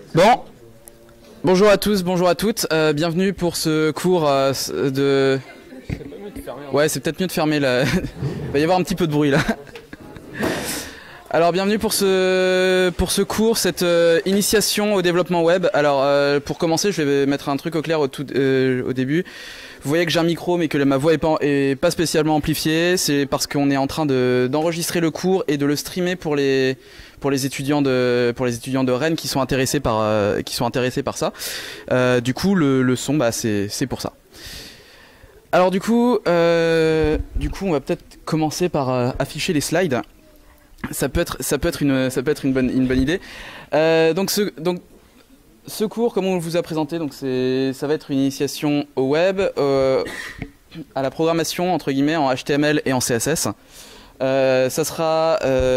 Bon, bonjour à tous, bonjour à toutes, bienvenue pour ce cours de... Ouais, c'est peut-être mieux de fermer là, il va y avoir un petit peu de bruit là. Alors bienvenue pour ce cours, cette initiation au développement web. Alors pour commencer, je vais mettre un truc au clair au début. Vous voyez que j'ai un micro mais que ma voix est pas spécialement amplifiée. C'est parce qu'on est en train d'enregistrer le cours et de le streamer pour les étudiants de Rennes qui sont intéressés par ça. Du coup le son, bah c'est pour ça. Alors du coup on va peut-être commencer par afficher les slides. Ça peut être une bonne idée. Donc ce cours, comme on vous a présenté, donc ça va être une initiation au web, à la programmation entre guillemets en HTML et en CSS. Elle sera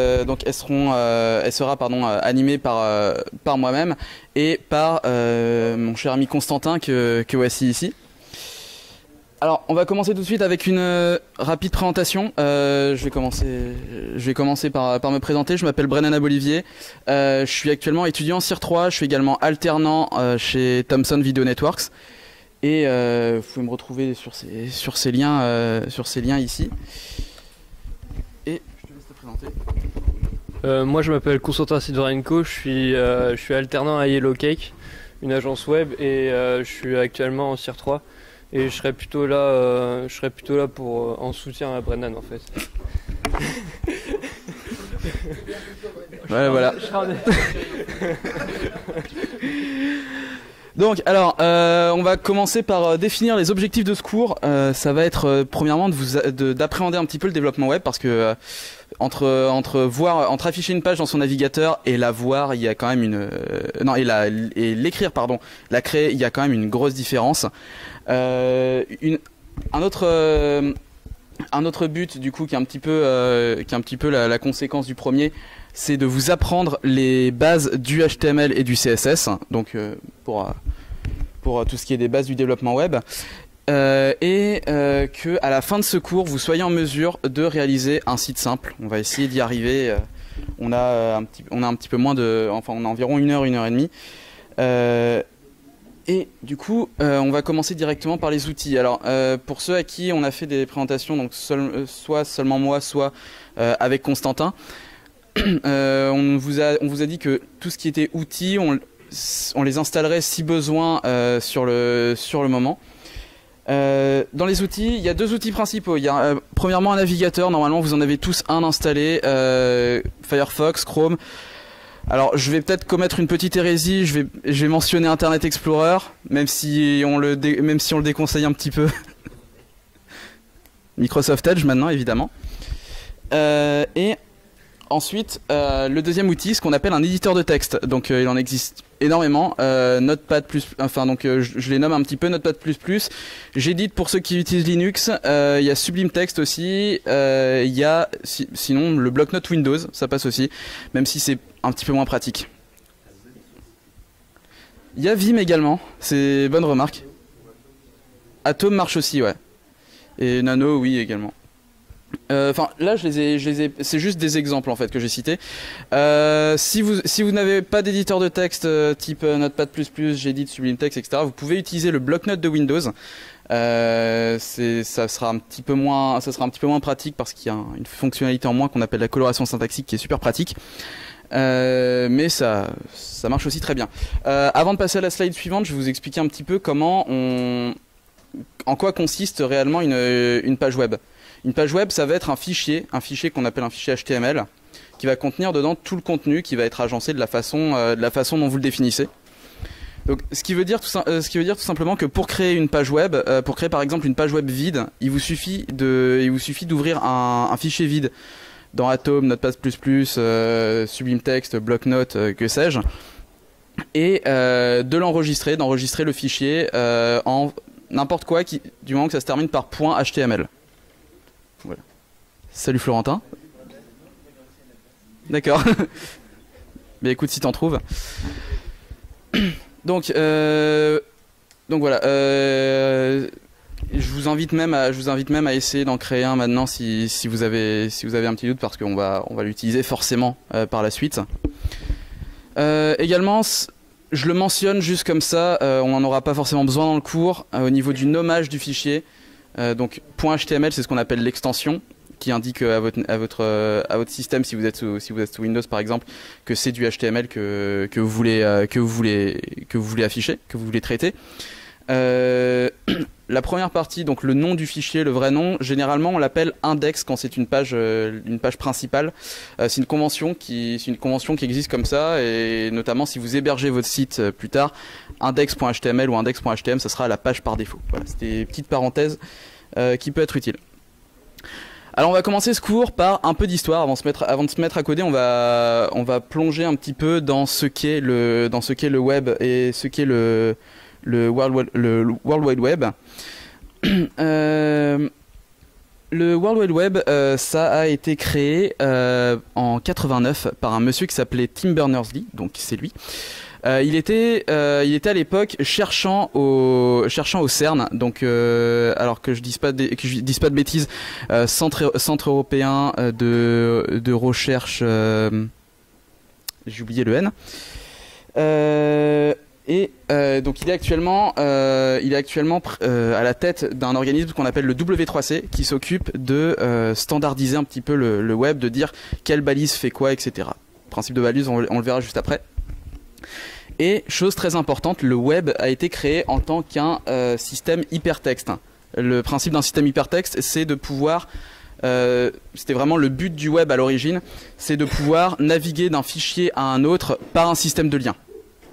animée par moi-même et par mon cher ami Constantin que voici ici. Alors, on va commencer tout de suite avec une rapide présentation. Je vais commencer par me présenter. Je m'appelle Brennan Abolivier. Je suis actuellement étudiant en CIR 3. Je suis également alternant chez Thomson Video Networks. Et vous pouvez me retrouver sur ces liens ici. Et je te laisse te présenter. Moi, je m'appelle Constantin Sidvarenko. Je suis alternant à Yellow Cake, une agence web, et je suis actuellement en CIR 3. Et je serais plutôt là pour en soutien à Brennan en fait. Ouais, voilà. Donc, alors, on va commencer par définir les objectifs de ce cours. Ça va être premièrement d'appréhender un petit peu le développement web parce que entre afficher une page dans son navigateur et la voir, il y a quand même l'écrire, pardon, la créer, il y a quand même une grosse différence. Un autre but du coup qui est un petit peu la conséquence du premier, c'est de vous apprendre les bases du HTML et du CSS, donc pour tout ce qui est des bases du développement web, et que à la fin de ce cours vous soyez en mesure de réaliser un site simple. On va essayer d'y arriver. On a un petit peu moins on a environ 1 heure et demie. Et du coup, on va commencer directement par les outils. Alors, pour ceux à qui on a fait des présentations, donc soit seulement moi, soit avec Constantin, on vous a dit que tout ce qui était outils, on les installerait si besoin sur le moment. Dans les outils, il y a 2 outils principaux. Il y a premièrement un navigateur. Normalement, vous en avez tous un installé, Firefox, Chrome. Alors, je vais peut-être commettre une petite hérésie, je vais mentionner Internet Explorer, même si on le déconseille un petit peu. Microsoft Edge maintenant, évidemment. Et ensuite, le deuxième outil, ce qu'on appelle un éditeur de texte. Donc, il en existe énormément. Notepad++, je les nomme un petit peu. Notepad++. J'édite pour ceux qui utilisent Linux. Il y a Sublime Text aussi. Il y a sinon le bloc-notes Windows, ça passe aussi, même si c'est un petit peu moins pratique. Il y a Vim également, c'est bonne remarque. Atom marche aussi, ouais. Et Nano, oui, également. Là, c'est juste des exemples en fait que j'ai cités. Si vous n'avez pas d'éditeur de texte type Notepad++, J'édite, Sublime Text, etc., vous pouvez utiliser le bloc-notes de Windows. Ça sera un petit peu moins pratique parce qu'il y a une fonctionnalité en moins qu'on appelle la coloration syntaxique qui est super pratique. Mais ça marche aussi très bien. Avant de passer à la slide suivante, je vais vous expliquer un petit peu en quoi consiste réellement une page web. Une page web, ça va être un fichier qu'on appelle un fichier HTML, qui va contenir dedans tout le contenu qui va être agencé de la façon dont vous le définissez. Donc, ce qui veut dire tout simplement que pour créer une page web, pour créer par exemple une page web vide, il vous suffit d'ouvrir un fichier vide dans Atom, Notepad++, Sublime Text, Bloc-notes, que sais-je, et d'enregistrer le fichier en n'importe quoi du moment que ça se termine par .html. Voilà. Salut Florentin. D'accord. Mais écoute, si t'en trouves. Donc voilà. Je vous invite même à essayer d'en créer un maintenant si vous avez un petit doute, parce qu'on va l'utiliser forcément par la suite. Également, je le mentionne juste comme ça, on n'en aura pas forcément besoin dans le cours. Au niveau du nommage du fichier, donc .html, c'est ce qu'on appelle l'extension, qui indique à votre système, si vous êtes sous Windows par exemple, que c'est du HTML que vous voulez afficher, que vous voulez traiter. La première partie, donc le nom du fichier, le vrai nom, généralement on l'appelle index quand c'est une page principale. C'est une convention qui existe comme ça, et notamment si vous hébergez votre site plus tard, index.html ou index.htm, ça sera la page par défaut. Voilà, c'était une petite parenthèse qui peut être utile. Alors on va commencer ce cours par un peu d'histoire. Avant de se mettre à coder, on va plonger un petit peu dans ce qu'est le web et ce qu'est le World Wide Web. Le World Wide Web, ça a été créé en 89 par un monsieur qui s'appelait Tim Berners-Lee, donc c'est lui. Il était à l'époque cherchant au CERN, donc alors que je dise pas de bêtises, centre européen de recherche, j'ai oublié le N. Donc il est actuellement à la tête d'un organisme qu'on appelle le W3C, qui s'occupe de standardiser un petit peu le web, de dire quelle balise fait quoi, etc. Principe de balise, on le verra juste après. Et chose très importante, le web a été créé en tant qu'un système hypertexte. Le principe d'un système hypertexte, c'est de pouvoir, c'était vraiment le but du web à l'origine, c'est de pouvoir naviguer d'un fichier à un autre par un système de liens.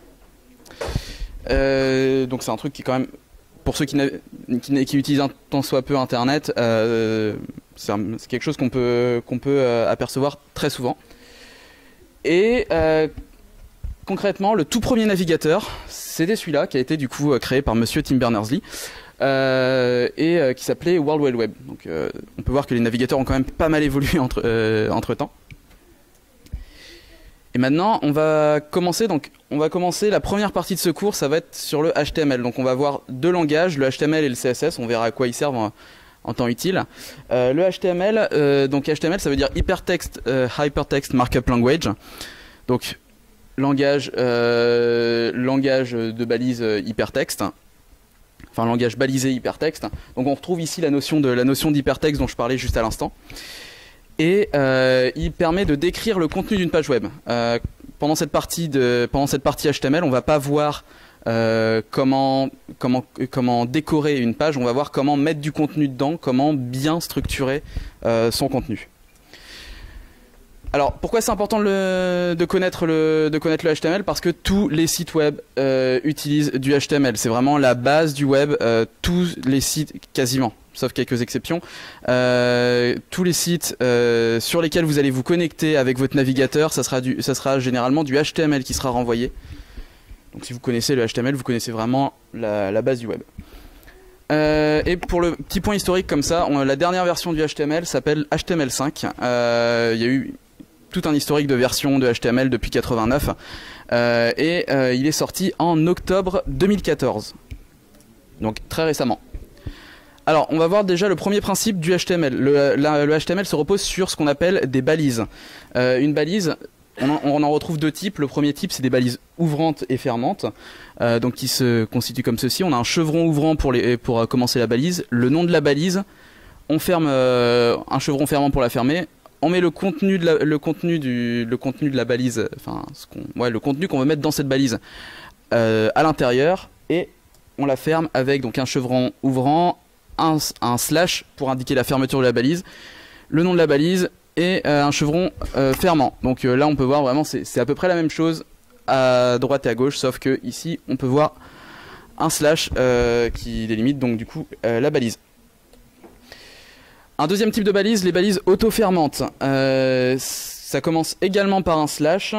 Donc c'est un truc qui quand même, pour ceux qui utilisent un tant soit peu Internet, c'est quelque chose qu'on peut apercevoir très souvent. Et concrètement, le tout premier navigateur, c'était celui-là, qui a été du coup créé par monsieur Tim Berners-Lee, et qui s'appelait World Wide Web. Donc on peut voir que les navigateurs ont quand même pas mal évolué entre temps. Et maintenant, on va commencer la première partie de ce cours, ça va être sur le HTML. Donc on va voir deux langages, le HTML et le CSS, on verra à quoi ils servent en temps utile. Le HTML, donc HTML ça veut dire Hypertext Markup Language. Donc langage de balise hypertexte, enfin langage balisé hypertexte. Donc on retrouve ici la notion d'hypertexte dont je parlais juste à l'instant. Et il permet de décrire le contenu d'une page web. Pendant cette partie HTML, on va pas voir comment décorer une page, on va voir comment mettre du contenu dedans, comment bien structurer son contenu. Alors pourquoi c'est important de connaître le HTML? Parce que tous les sites web utilisent du HTML. C'est vraiment la base du web. Tous les sites, quasiment, sauf quelques exceptions, tous les sites sur lesquels vous allez vous connecter avec votre navigateur, ça sera généralement du HTML qui sera renvoyé. Donc si vous connaissez le HTML, vous connaissez vraiment la base du web. Et pour le petit point historique comme ça, la dernière version du HTML s'appelle HTML5. Il y a eu tout un historique de versions de HTML depuis 89 et il est sorti en octobre 2014, donc très récemment. Alors on va voir déjà le premier principe du HTML. Le HTML se repose sur ce qu'on appelle des balises. Une balise, on en retrouve deux types. Le premier type, c'est des balises ouvrantes et fermantes, donc qui se constituent comme ceci. On a un chevron ouvrant pour commencer la balise, le nom de la balise, on ferme un chevron fermant pour la fermer. On met le contenu de la balise, enfin le contenu qu'on veut mettre dans cette balise à l'intérieur, et on la ferme avec donc un chevron ouvrant, un slash pour indiquer la fermeture de la balise, le nom de la balise et un chevron fermant. Donc là on peut voir vraiment c'est à peu près la même chose à droite et à gauche, sauf que ici on peut voir un slash qui délimite donc du coup la balise. Un deuxième type de balise, les balises auto-fermantes. Ça commence également par un slash.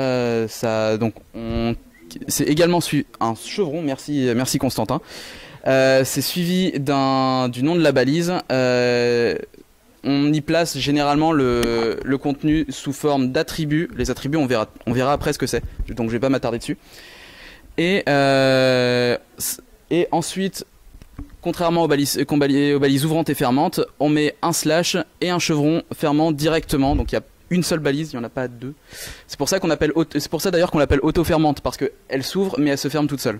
C'est également un chevron. Merci Constantin. C'est suivi du nom de la balise. On y place généralement le contenu sous forme d'attributs. Les attributs, on verra après ce que c'est. Donc je vais pas m'attarder dessus. Et ensuite, contrairement aux balises ouvrantes et fermantes, on met un slash et un chevron fermant directement. Donc il y a une seule balise, il n'y en a pas deux. C'est pour ça qu'on appelle, c'est pour ça d'ailleurs qu'on l'appelle auto-fermante, parce qu'elle s'ouvre mais elle se ferme toute seule.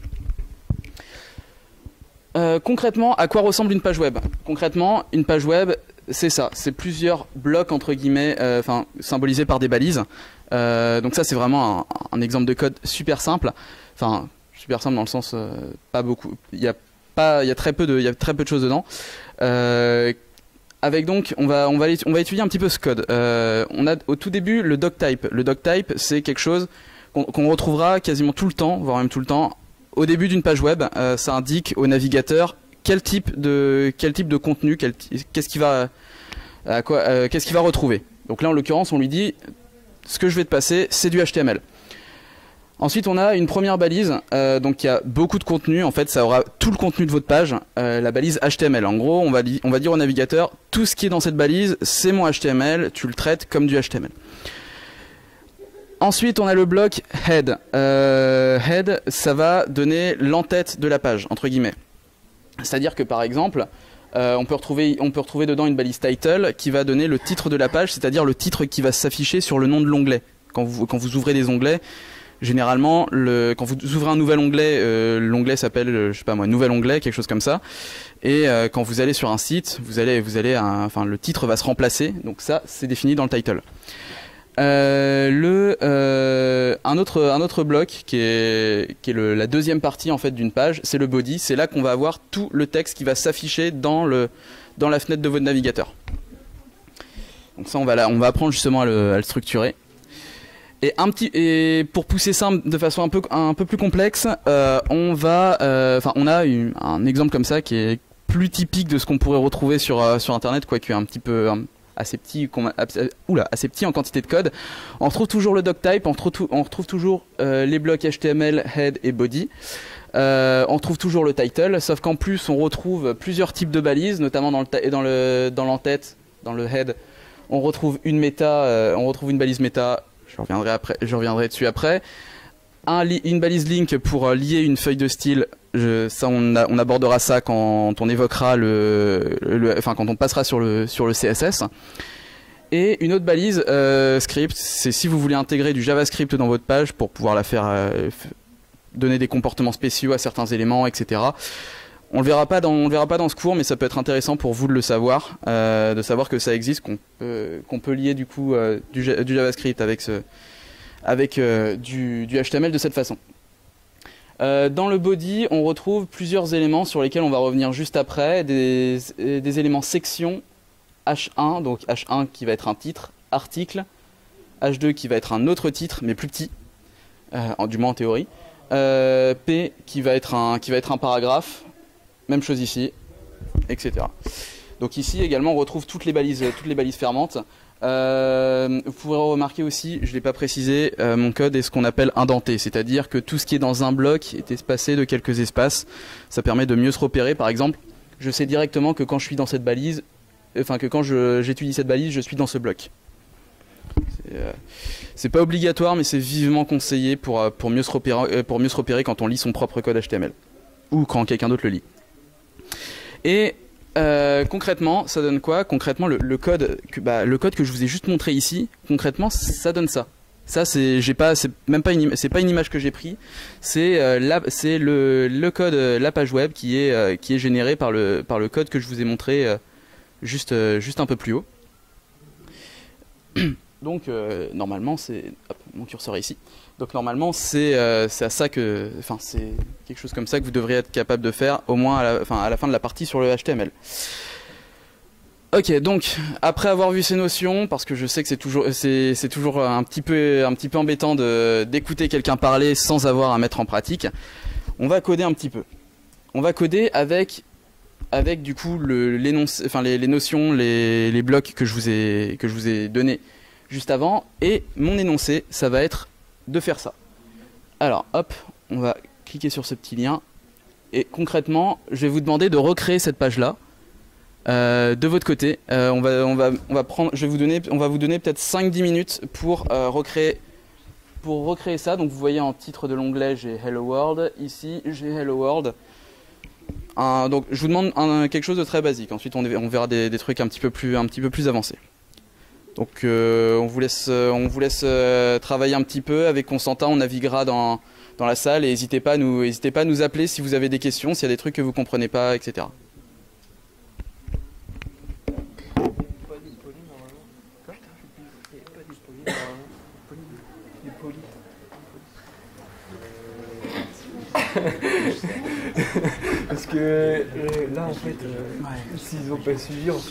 Concrètement, à quoi ressemble une page web? Concrètement, une page web, c'est ça, c'est plusieurs blocs entre guillemets, symbolisés par des balises. Donc ça, c'est vraiment un exemple de code super simple. Enfin, super simple dans le sens pas beaucoup. Il y a très peu de choses dedans. Avec donc, on va étudier un petit peu ce code. On a au tout début le doctype. Le doctype, c'est quelque chose qu'on retrouvera quasiment tout le temps, voire même tout le temps. Au début d'une page web, ça indique au navigateur quel type de contenu, qu'est-ce qu'il va retrouver. Donc là, en l'occurrence, on lui dit ce que je vais te passer, c'est du HTML. Ensuite, on a une première balise, donc il y a beaucoup de contenu. En fait, ça aura tout le contenu de votre page, la balise HTML. En gros, on va dire au navigateur, tout ce qui est dans cette balise, c'est mon HTML, tu le traites comme du HTML. Ensuite, on a le bloc head. Head, ça va donner l'entête de la page, entre guillemets. C'est-à-dire que par exemple, on peut retrouver dedans une balise title qui va donner le titre de la page, c'est-à-dire le titre qui va s'afficher sur le nom de l'onglet. Quand vous ouvrez des onglets, généralement, quand vous ouvrez un nouvel onglet, l'onglet s'appelle, je sais pas moi, nouvel onglet, quelque chose comme ça. Et quand vous allez sur un site, le titre va se remplacer. Donc ça, c'est défini dans le title. Un autre bloc qui est la deuxième partie en fait d'une page, c'est le body. C'est là qu'on va avoir tout le texte qui va s'afficher dans la fenêtre de votre navigateur. Donc ça, on va apprendre justement à le structurer. Et pour pousser ça de façon un peu plus complexe, on a un exemple comme ça qui est plus typique de ce qu'on pourrait retrouver sur internet, quoique un petit peu assez petit en quantité de code. On retrouve toujours le doctype, on retrouve toujours les blocs HTML, head et body. On retrouve toujours le title, sauf qu'en plus on retrouve plusieurs types de balises, notamment dans l'entête, dans le head, on retrouve une balise méta. Je reviendrai dessus après. Une balise link pour lier une feuille de style. On abordera ça quand on évoquera quand on passera sur le CSS. Et une autre balise script, c'est si vous voulez intégrer du JavaScript dans votre page pour pouvoir la faire donner des comportements spéciaux à certains éléments, etc. On le verra pas dans ce cours, mais ça peut être intéressant pour vous de le savoir, de savoir que ça existe, qu'on peut lier du coup du JavaScript avec du HTML de cette façon. Dans le body, on retrouve plusieurs éléments sur lesquels on va revenir juste après, des éléments section H1, donc H1 qui va être un titre, article, H2 qui va être un autre titre mais plus petit, du moins en théorie, P qui va être un paragraphe. Même chose ici, etc. Donc ici également on retrouve toutes les balises fermantes. Vous pourrez remarquer aussi, je ne l'ai pas précisé, mon code est ce qu'on appelle indenté, c'est-à-dire que tout ce qui est dans un bloc est espacé de quelques espaces. Ça permet de mieux se repérer. Par exemple, je sais directement que quand je suis dans cette balise, que quand j'étudie cette balise, je suis dans ce bloc. C'est pas obligatoire, mais c'est vivement conseillé pour mieux se repérer quand on lit son propre code HTML ou quand quelqu'un d'autre le lit. Et concrètement, ça donne quoi? Concrètement, le code que je vous ai juste montré ici, concrètement, ça donne ça. Ça, c'est pas une image que j'ai pris. C'est le code, la page web qui est générée par le code que je vous ai montré juste un peu plus haut. Donc normalement, mon curseur est ici. Donc normalement, c'est à ça que, c'est quelque chose comme ça que vous devriez être capable de faire, au moins à la fin de la partie sur le HTML. Ok, donc après avoir vu ces notions, parce que je sais que c'est toujours un petit peu embêtant d'écouter quelqu'un parler sans avoir à mettre en pratique, on va coder un petit peu. On va coder avec du coup les notions, les blocs que je vous ai donnés juste avant, et mon énoncé, ça va être de faire ça. Alors hop, on va cliquer sur ce petit lien, et concrètement, je vais vous demander de recréer cette page là. De votre côté, on va vous donner peut-être 5-10 minutes pour recréer ça. Donc vous voyez en titre de l'onglet, j'ai Hello World. Ici, j'ai Hello World. Donc je vous demande quelque chose de très basique. Ensuite, on verra des trucs un petit peu plus avancés. Donc on vous laisse travailler un petit peu. Avec Constantin, on naviguera dans la salle et n'hésitez pas à nous appeler si vous avez des questions, s'il y a des trucs que vous comprenez pas, etc. Parce que là en fait, s'ils ont pas suivi, on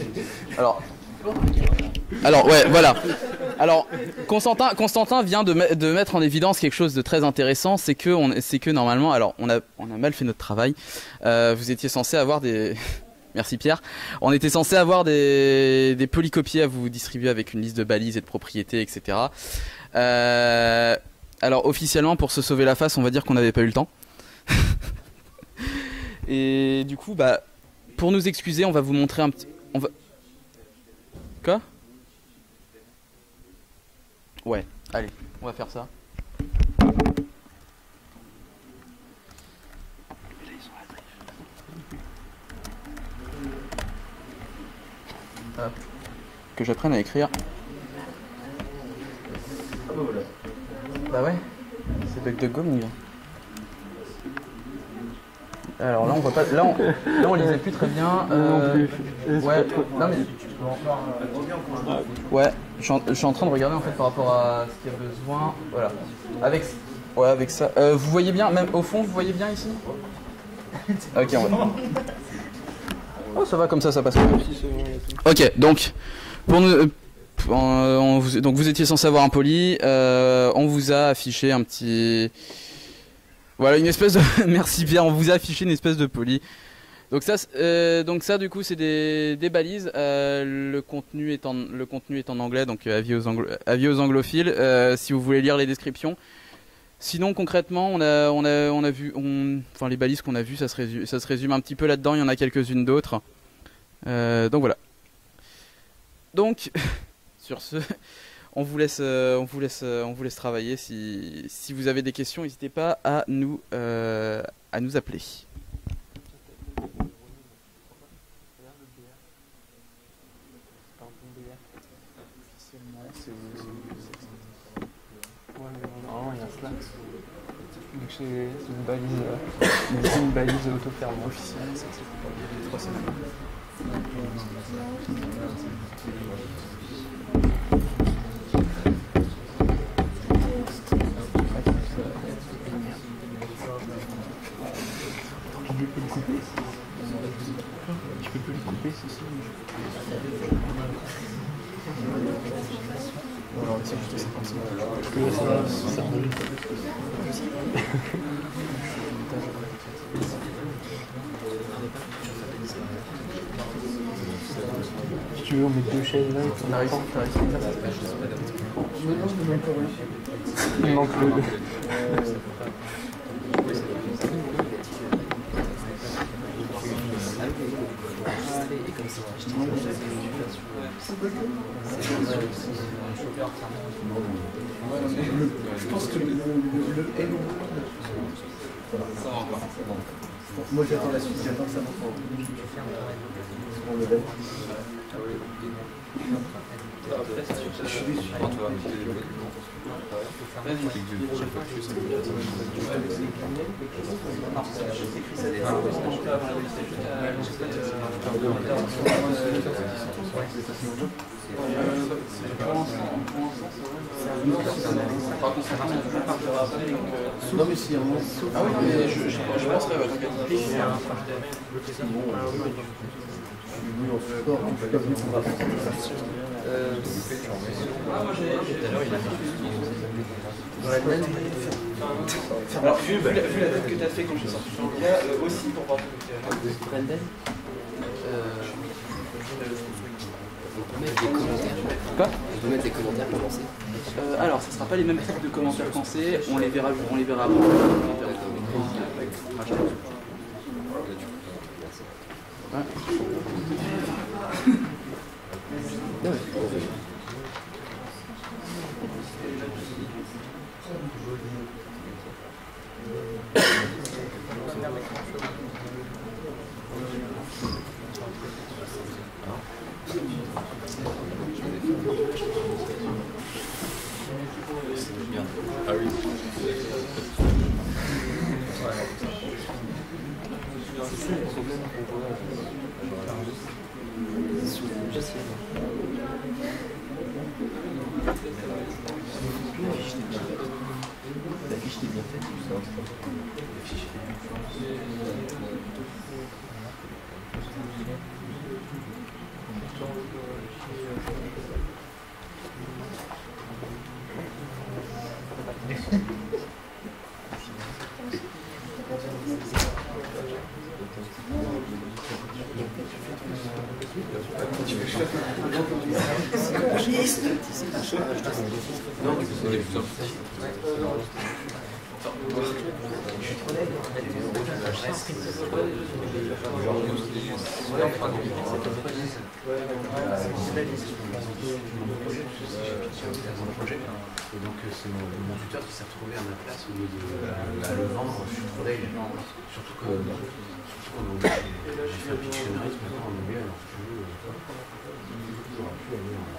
Alors ouais, voilà. Alors Constantin vient de mettre en évidence quelque chose de très intéressant, c'est que normalement, alors on a mal fait notre travail. Vous étiez censé avoir des Merci Pierre. On était censé avoir des polycopiés à vous distribuer avec une liste de balises et de propriétés, etc. Alors officiellement, pour se sauver la face, on va dire qu'on n'avait pas eu le temps. Et du coup, bah, pour nous excuser, on va vous montrer un petit... Quoi? Ouais, allez, on va faire ça. Hop. Que j'apprenne à écrire. Bah ouais, c'est DuckDuckGo mon gars. Alors là on voit pas, là on lisait plus très bien. non plus. Ouais, non mais ouais, je suis en train de regarder en fait par rapport à ce qu'il y a besoin. Voilà, avec ça. Vous voyez bien, même au fond, vous voyez bien ici. Ok, on va. Oh ça va comme ça passe. Ok, donc pour nous. Donc vous étiez censé avoir un poly, on vous a affiché un petit... Voilà, une espèce de... Merci Pierre, on vous a affiché une espèce de poly. Donc ça du coup c'est des balises, le contenu est en anglais, donc avis aux anglophiles, si vous voulez lire les descriptions. Sinon concrètement on a vu, enfin les balises qu'on a vues ça se résume un petit peu là-dedans, il y en a quelques-unes d'autres. Donc voilà. Donc... Sur ce, on vous laisse travailler. Si vous avez des questions, n'hésitez pas à nous appeler. Normalement, il y a un Slack. Donc c'est une balise auto-fermée officielle. C'est 3 semaines. Tu peux plus le couper, c'est ça. Alors ici, je sais pas ça si tu veux, on met 2 chaises là et puis on arrive. Il manque le... Je pense que le hello. Ça va pas. Moi j'attends la suite, j'attends que ça monte. On le donne. Je suis déçu. Non mais si, ah oui, mais je penserais, ouais, alors, vu la date que tu as fait quand je suis sorti du Canada, aussi pour voir On peut mettre des commentaires. Quoi? On peut mettre des commentaires pour lancer. Alors, ce ne sera pas les mêmes types de commentaires français, on les verra après. Ouais. Ah oui. C'est ça le problème qu'on voit sur le logiciel. La fiche est bien faite, tout ça. La fiche est bien Et donc c'est mon tuteur qui s'est retrouvé à ma place au lieu à le vendre. Je suis trop deg. Surtout que j'ai fait un Pictionary maintenant en anglais, alors si tu veux, j'aurais pu aller en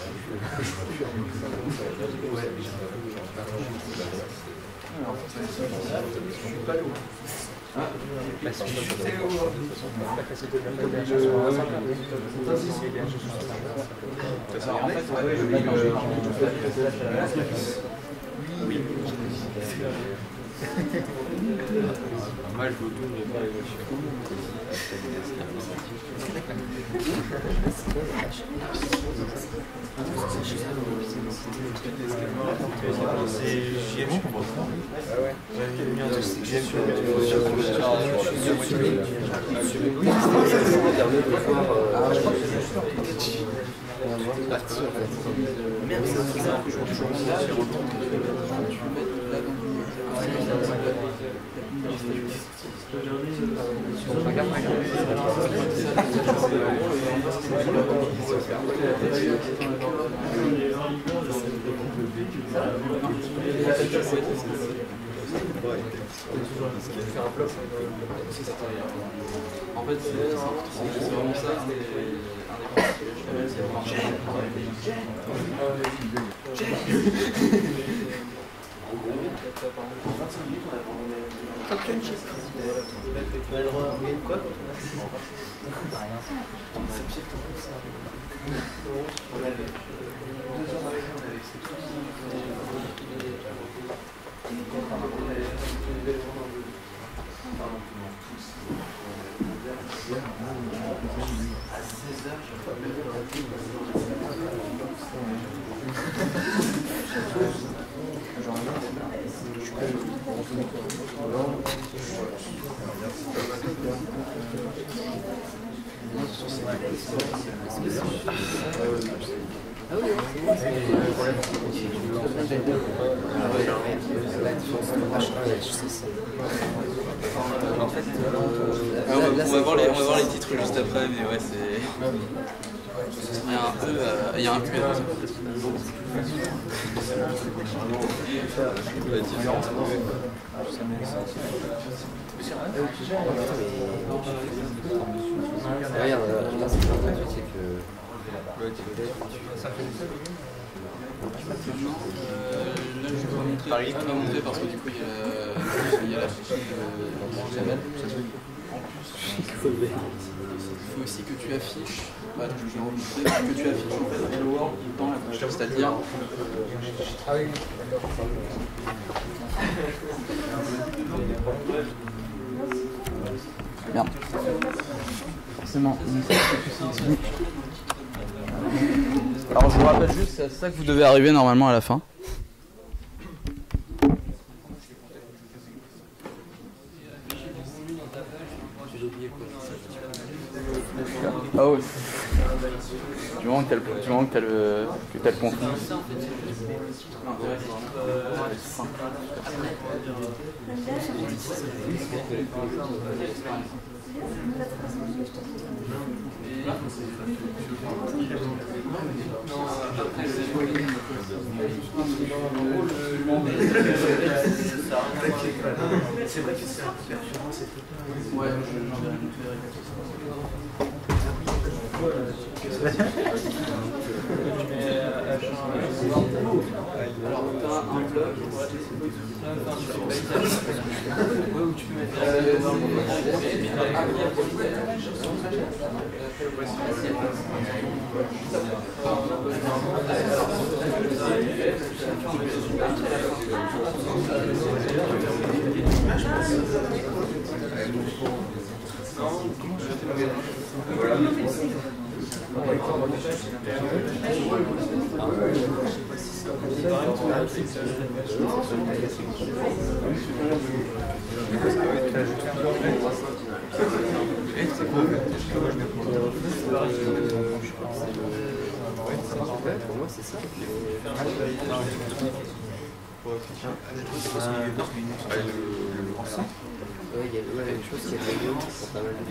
Moi, je vous tourne, mais pas les voitures. C'est JM, je comprends. Ah ouais. En fait, c'est vraiment ça. En fait, on va voir les titres juste après, mais ouais, c'est. Il y a un peu. Regarde, là c'est un truc, c'est que. Là, je vais vous montrer, je vais vous montrer parce que du coup, il y a la fiche de Jamel. En plus, il faut aussi que tu affiches, je vais vous montrer, que tu affiches en fait Hello World tout le temps, c'est-à-dire. Ah oui, Merde. Forcément. Alors je vous rappelle juste, c'est à ça que vous devez arriver normalement à la fin. Ah ouais. Du moment que t'as le contenu. C'est vrai que c'est un peu perturbant cette. Ouais, j'enverrai une Alors, tu as un bloc. Où tu peux mettre Pour moi, c'est ça. Ouais, il y a quelque chose qui est rigolo, qui font pas mal de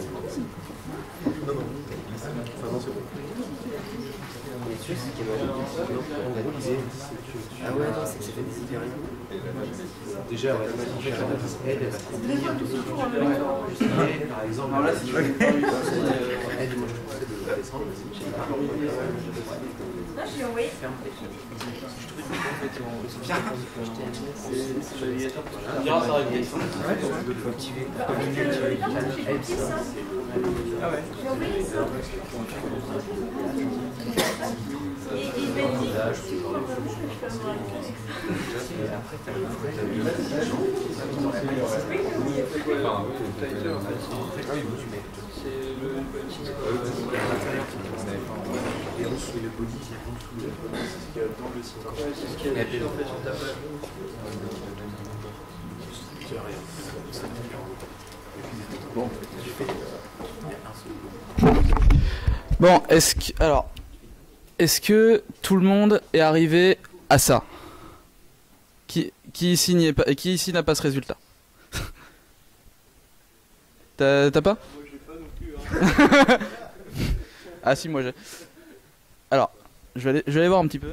les trucs, c'est qu'il y a ah ouais, non, c'est que ça fait des hypérions. Déjà, elle, par exemple, là, si tu veux, elle, moi je conseille de descendre, Non, je l'ai envoyé. Bon, est-ce que tout le monde est arrivé à ça? Qui ici n'a pas ce résultat? T'as pas? Moi j'ai pas non plus. Hein. Ah si, moi j'ai. Alors, je vais aller voir un petit peu.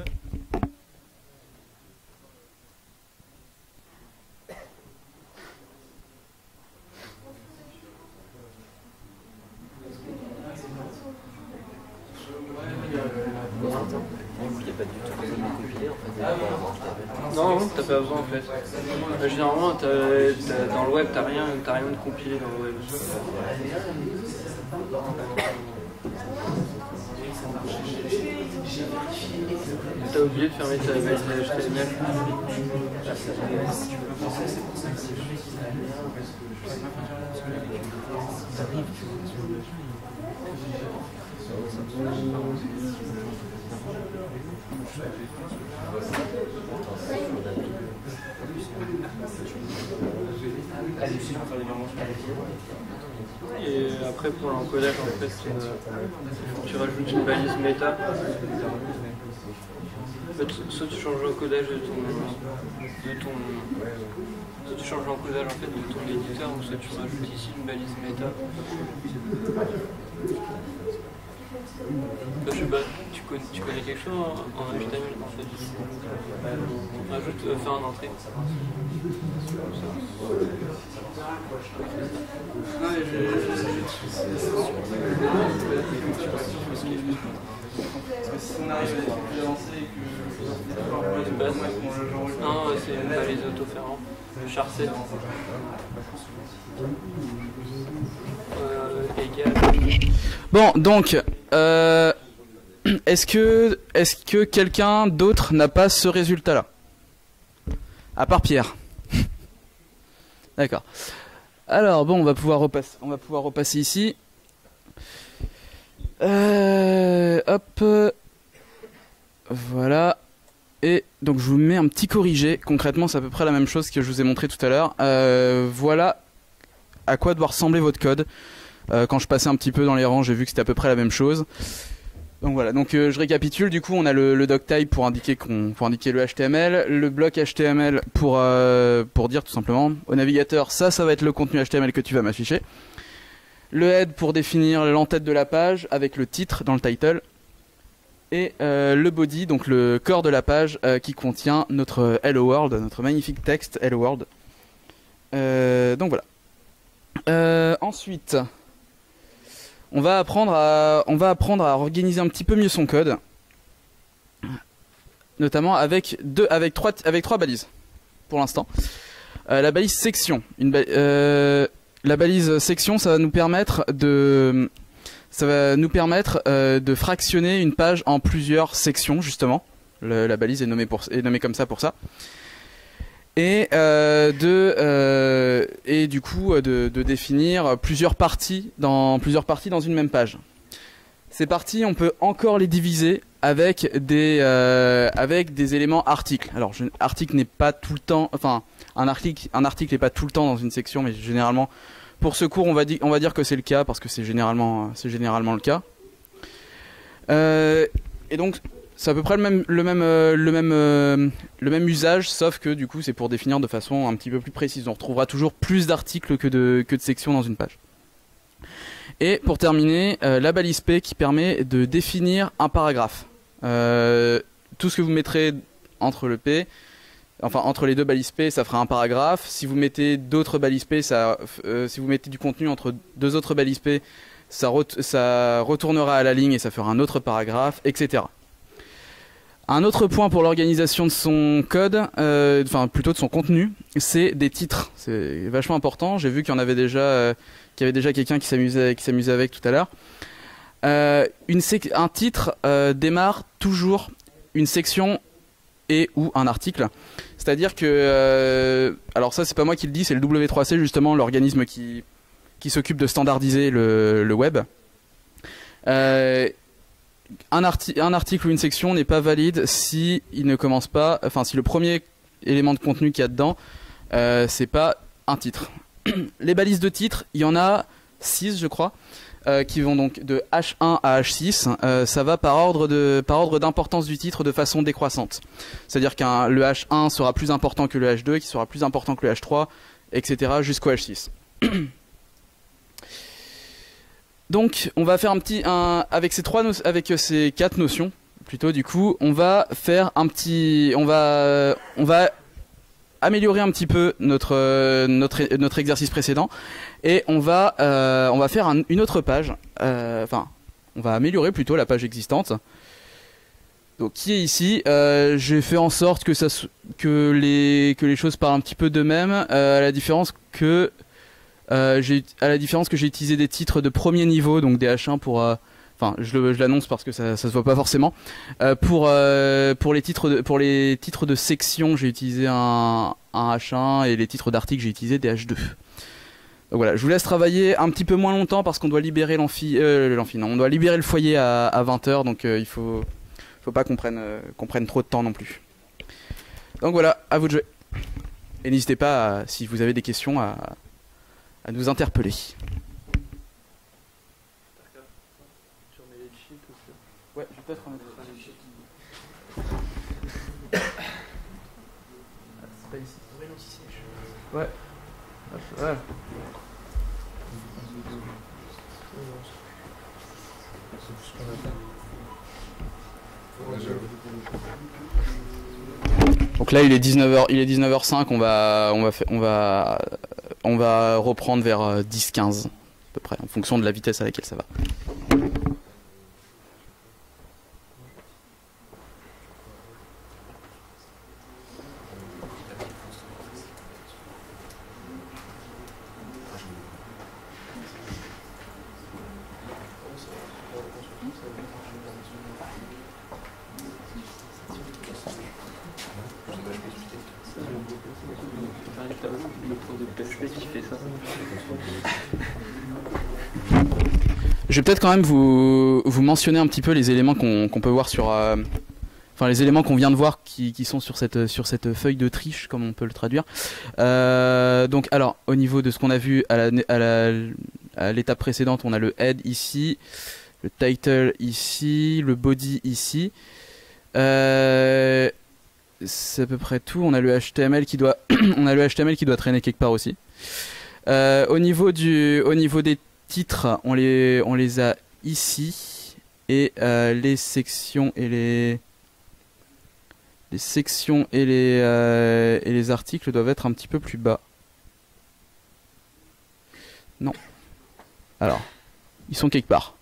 Non, t'as pas besoin en fait. Généralement, dans le web, t'as rien de compilé dans le web. T'as oublié de fermer ta base HTML. Et après pour l'encodage en fait tu rajoutes une balise méta. En fait, soit tu changes l'encodage soit tu changes l'encodage en fait de ton éditeur, ou soit tu rajoutes ici une balise méta. Je sais pas, tu connais quelque chose en HTML en fait. Rajoute, fais un entrée. Non, mais parce que si on arrive à avancer et que non, c'est une balise autoférant, le char 7. Égal. Bon, donc, est-ce que quelqu'un d'autre n'a pas ce résultat-là? À part Pierre. D'accord. Alors, bon, on va pouvoir repasser ici. Hop. Voilà. Et donc, je vous mets un petit corrigé. Concrètement, c'est à peu près la même chose que je vous ai montré tout à l'heure. Voilà à quoi doit ressembler votre code. Quand je passais un petit peu dans les rangs, j'ai vu que c'était à peu près la même chose. Donc voilà, donc je récapitule. Du coup, on a le doctype pour indiquer le HTML, le bloc HTML pour dire tout simplement au navigateur ça va être le contenu HTML que tu vas m'afficher. Le head pour définir l'entête de la page avec le titre dans le title. Et le body, donc le corps de la page qui contient notre Hello World, notre magnifique texte Hello World. Donc voilà. Ensuite, on va apprendre à organiser un petit peu mieux son code, notamment avec trois balises pour l'instant. La balise section, la balise section, ça va nous permettre de fractionner une page en plusieurs sections, justement. La balise est nommée comme ça pour ça. Et du coup de définir plusieurs parties dans une même page. Ces parties, on peut encore les diviser avec des éléments articles. Alors, article n'est pas tout le temps, enfin, un article n'est pas tout le temps dans une section, mais généralement, pour ce cours, on va dire que c'est le cas parce que c'est généralement le cas. Et donc, c'est à peu près le même usage, sauf que du coup, c'est pour définir de façon un petit peu plus précise. On retrouvera toujours plus d'articles que de sections dans une page. Et pour terminer, la balise P qui permet de définir un paragraphe. Tout ce que vous mettrez entre les deux balises P, ça fera un paragraphe. Si vous mettez d'autres balises P, si vous mettez du contenu entre deux autres balises P, ça retournera à la ligne et ça fera un autre paragraphe, etc. Un autre point pour l'organisation de son code, enfin plutôt de son contenu, c'est des titres. C'est vachement important. J'ai vu qu'il y avait déjà quelqu'un qui s'amusait avec tout à l'heure. Un titre démarre toujours une section et ou un article. C'est-à-dire que, alors ça c'est pas moi qui le dis, c'est le W3C justement, l'organisme qui s'occupe de standardiser le web. Un article ou une section n'est pas valide si il ne commence pas, enfin si le premier élément de contenu qu'il y a dedans, c'est pas un titre. Les balises de titre, il y en a 6 je crois, qui vont donc de H1 à H6. Ça va par ordre d'importance du titre de façon décroissante. C'est-à-dire que le H1 sera plus important que le H2, qui sera plus important que le H3, etc. jusqu'au H6. Donc, on va faire avec ces 4 notions, plutôt du coup, on va améliorer un petit peu notre exercice précédent et on va faire une autre page. Enfin, on va améliorer plutôt la page existante. Donc, qui est ici. J'ai fait en sorte que les choses parlent un petit peu d'eux-mêmes, à la différence que j'ai utilisé des titres de premier niveau, donc des H1 pour, enfin, je l'annonce parce que ça se voit pas forcément. Pour les titres de section, j'ai utilisé un H1 et les titres d'article, j'ai utilisé des H2. Donc voilà, je vous laisse travailler un petit peu moins longtemps parce qu'on doit libérer on doit libérer le foyer à 20h, donc il faut pas qu'on prenne trop de temps non plus. Donc voilà, à vous de jouer. Et n'hésitez pas, si vous avez des questions, à nous interpeller. Ouais, je vais peut-être remettre les sheets. C'est pas ici. Ouais. Ouais. Donc là il est 19h05, on va reprendre vers 10-15 à peu près, en fonction de la vitesse à laquelle ça va. Je vais peut-être quand même vous mentionner un petit peu les éléments qu'on peut voir sur... Enfin, les éléments qu'on vient de voir qui sont sur cette feuille de triche, comme on peut le traduire. Donc, alors, au niveau de ce qu'on a vu à l'étape précédente, on a le head ici, le title ici, le body ici. C'est à peu près tout. On a le HTML qui doit, traîner quelque part aussi. Au niveau des titres, on les a ici, et les sections et les articles doivent être un petit peu plus bas. Non. Alors, Ils sont quelque part.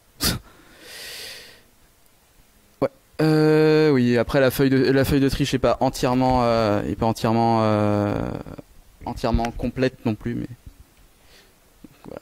Ouais. Oui, après la feuille de triche est pas entièrement entièrement complète non plus, mais voilà.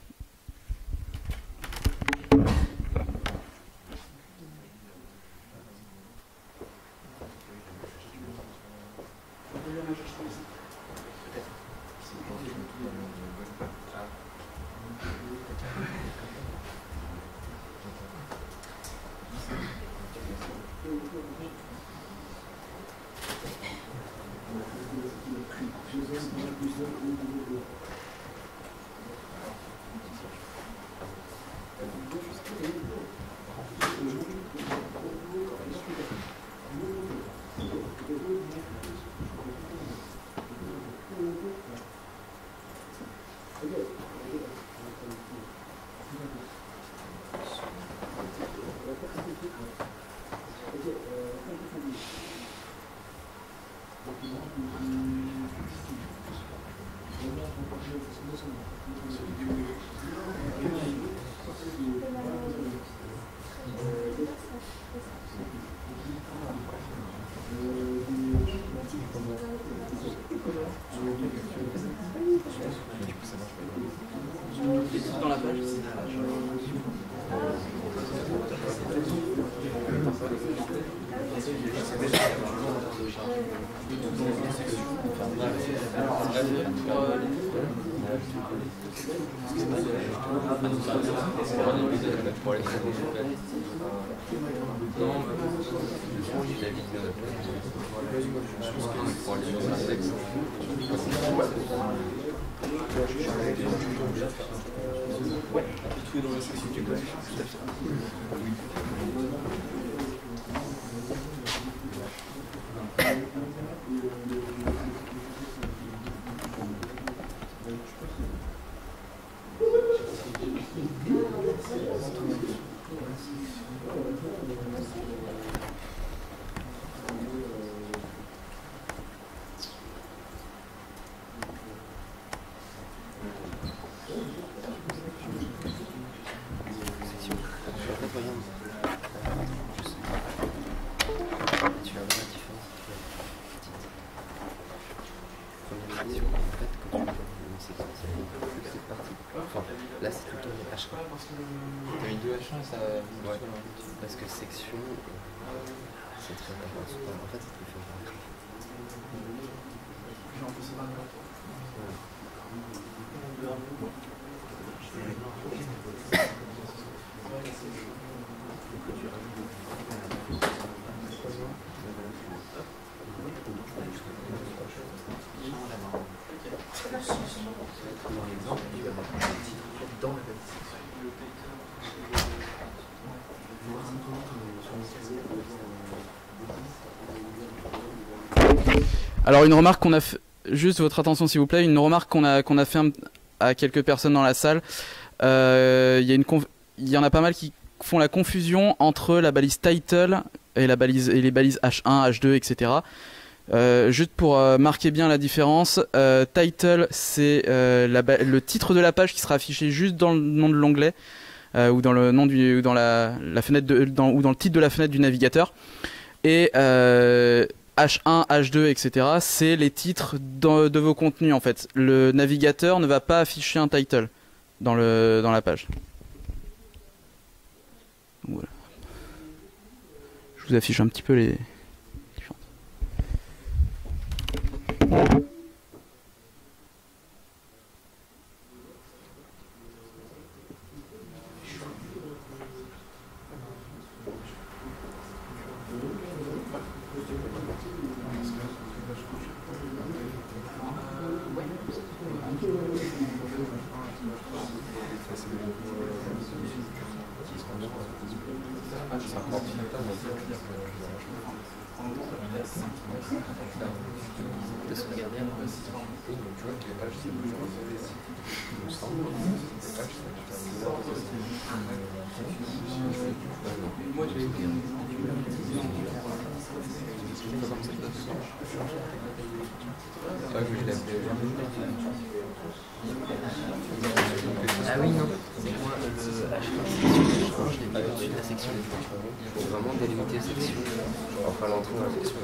Dans la page. Là, c'est tout le temps les H1. T'as mis 2 H1 et ça. Ouais. Parce que section, c'est très important. En fait, c'est très important. Dans l'exemple, tu vas mettre un titre dans la base section. Alors une remarque qu'on a fait, juste votre attention s'il vous plaît, une remarque qu'on a fait à quelques personnes dans la salle. Il y en a pas mal qui font la confusion entre la balise title et les balises H1, H2, etc. Juste pour marquer bien la différence, title c'est le titre de la page qui sera affiché juste dans le nom de l'onglet ou dans le nom ou dans la fenêtre ou dans le titre de la fenêtre du navigateur. Et H1, H2, etc. c'est les titres de vos contenus en fait. Le navigateur ne va pas afficher un title dans la page. Voilà. Je vous affiche un petit peu les différences. De se regarder avant. Tu vois que les pages, c'est plus il me semble. Moi, je vais Ah oui, non. C'est moi le je l'ai mis au-dessus de la section. Pour vraiment délimiter la section. Enfin, l'entrée dans la section.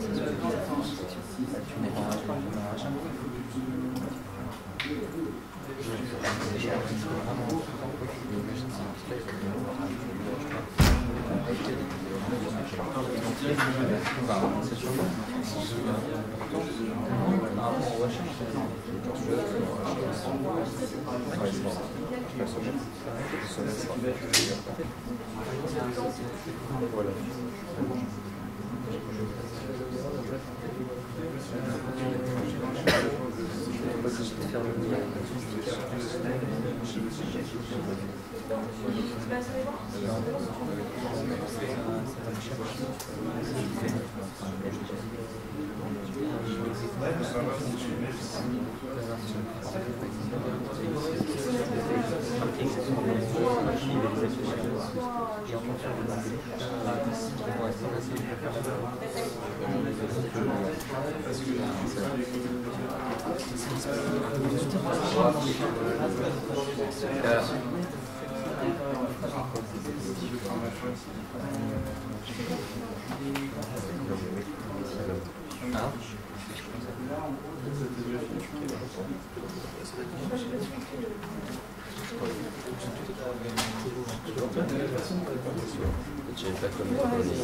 J'avais pas comme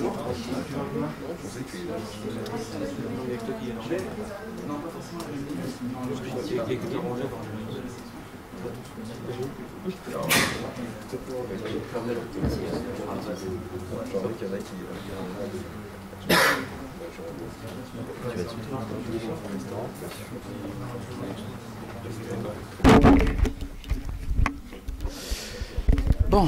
Bon,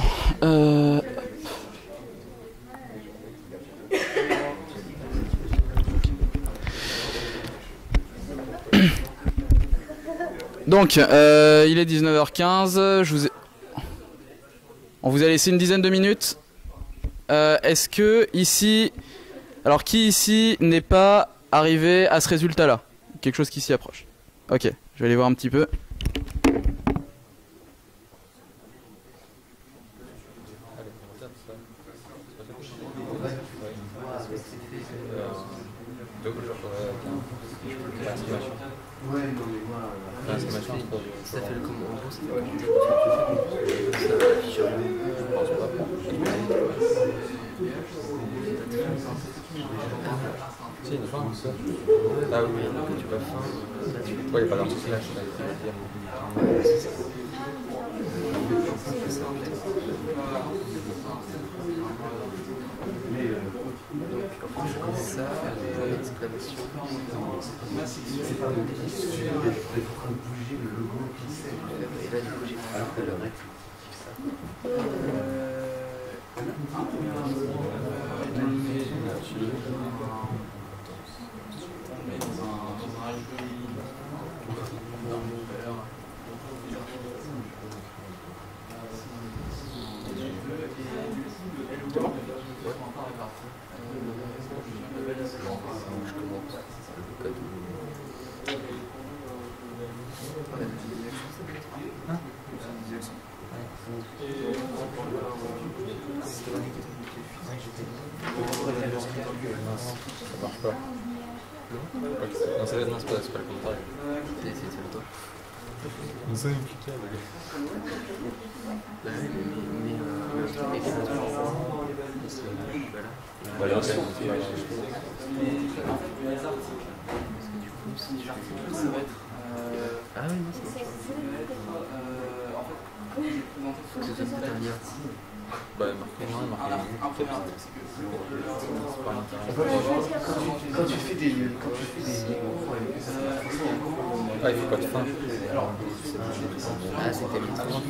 donc, il est 19h15, on vous a laissé une dizaine de minutes. Est-ce que ici... Alors, qui ici n'est pas arrivé à ce résultat-là? Quelque chose qui s'y approche. Ok, je vais aller voir un petit peu. Ça fait le comment en gros, ça fait c'est une fin. Ah oui, alors que tu vas fin, là tu fais. Ouais, il n'y a pas d'article là, ça, l'exclamation. Et là, du coup, j'ai fait un peu le rectifier ça marche pas. Non, c'est pas le contraire. C'est le toi. C'est un putain, ah oui, non, c'est faut que ce soit peut-être un lien. Bah, marquez noir, marquez Quand tu fais des ah, il faut pas de fin. Ah, c'était le temps.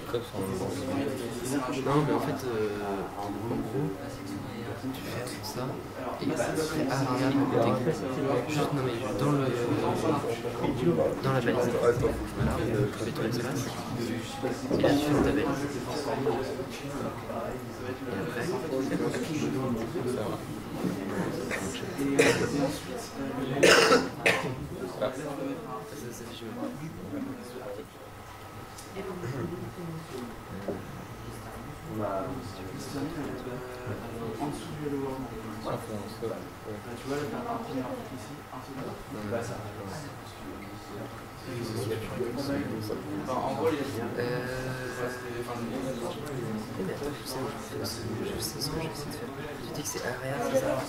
Non, mais en fait, en gros, tu fais tout ça et après arrière à côté. Juste, non, mais dans la balise. Voilà, tu fais tout l'espace. Et là, tu fais ta balise. Et après, ça va. En dessous du hello world. Voilà. Tu vois, là, t'as un premier article ici, un second. Bah, ça. En gros, il y a. Mais attends, je sais ce que j'essaie de faire. Tu dis que c'est arrière, c'est ça?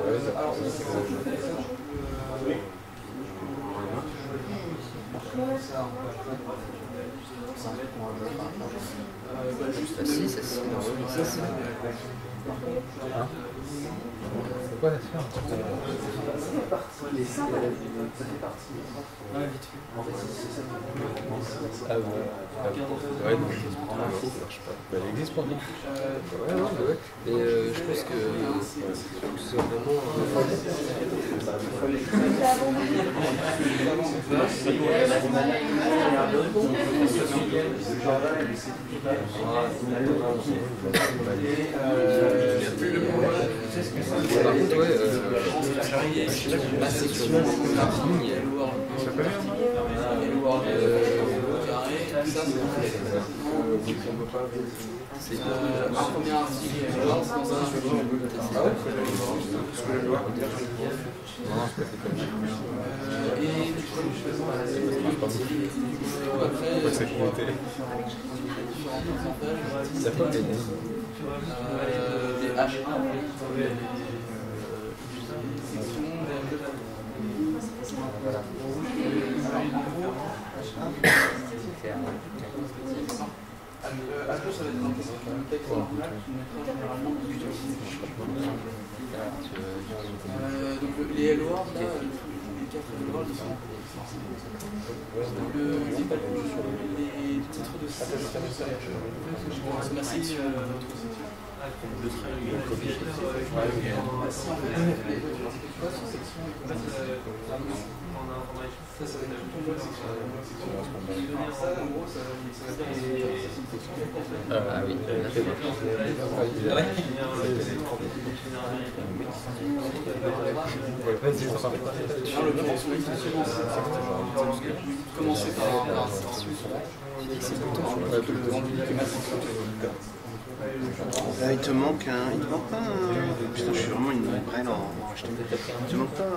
Ah si, ça c'est dans le sens. C'est quoi la sphère? Ah bon. Ouais, non, ça marche pas. Bah, elle existe pour nous. Ouais, ouais. Et je pense que c'est vraiment. Par contre, ouais, la section ligne. Ça peut bien, C'est un premier article, c'est dans un Ah ouais, parce que la loi. Non, c'est pas fait comme ça. Ça peut être des H1, H2, ça va être un texte normal qui mettra généralement donc les L-Words, là, les 4 L-Words, ils sont les titres de site. Merci. Ça va être tout ton bloc section. Ça, en gros, ça va Ah oui, commencer par il te manque un. Il te manque pas un. Putain, je suis vraiment une brêle en HTML. Il te manque pas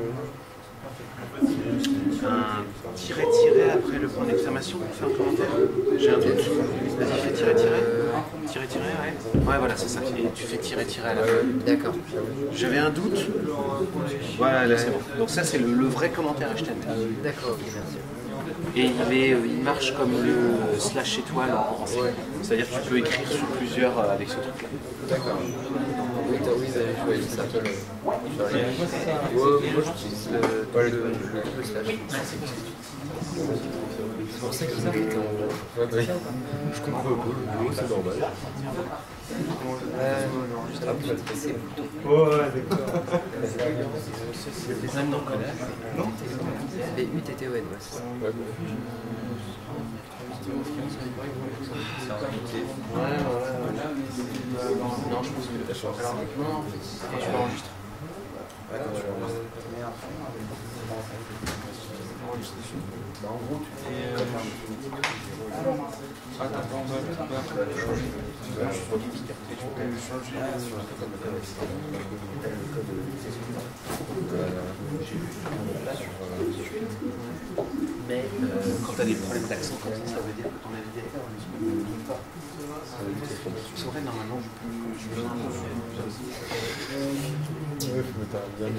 un tiret après le point d'exclamation pour faire un commentaire. J'ai un doute. Vas-y, fais tiret. Ouais. Ouais, voilà, c'est ça. Et tu fais tiret à la fin. d'accord. J'avais un doute. Voilà, là c'est bon. Donc ça, c'est le vrai commentaire HTML. D'accord, ok, merci. Et il marche comme le slash étoile en C. C'est-à-dire que tu peux écrire sur plusieurs avec ce truc-là. D'accord. Oui, je voyais ça. Moi, j'utilise le slash. C'est pour ça que ça fait je comprends un peu, c'est normal. c'est Ouais, d'accord. Les âmes dans le collège. les UTTON, ouais, c'est ça. Non, je pense que. Alors, quand tu l'enregistres. En gros, tu fais. Mais quand tu as des problèmes d'accent comme ça veut dire que ton navigateur ne pas. C'est vrai, normalement, je peux. Ouais, faut mettre un bien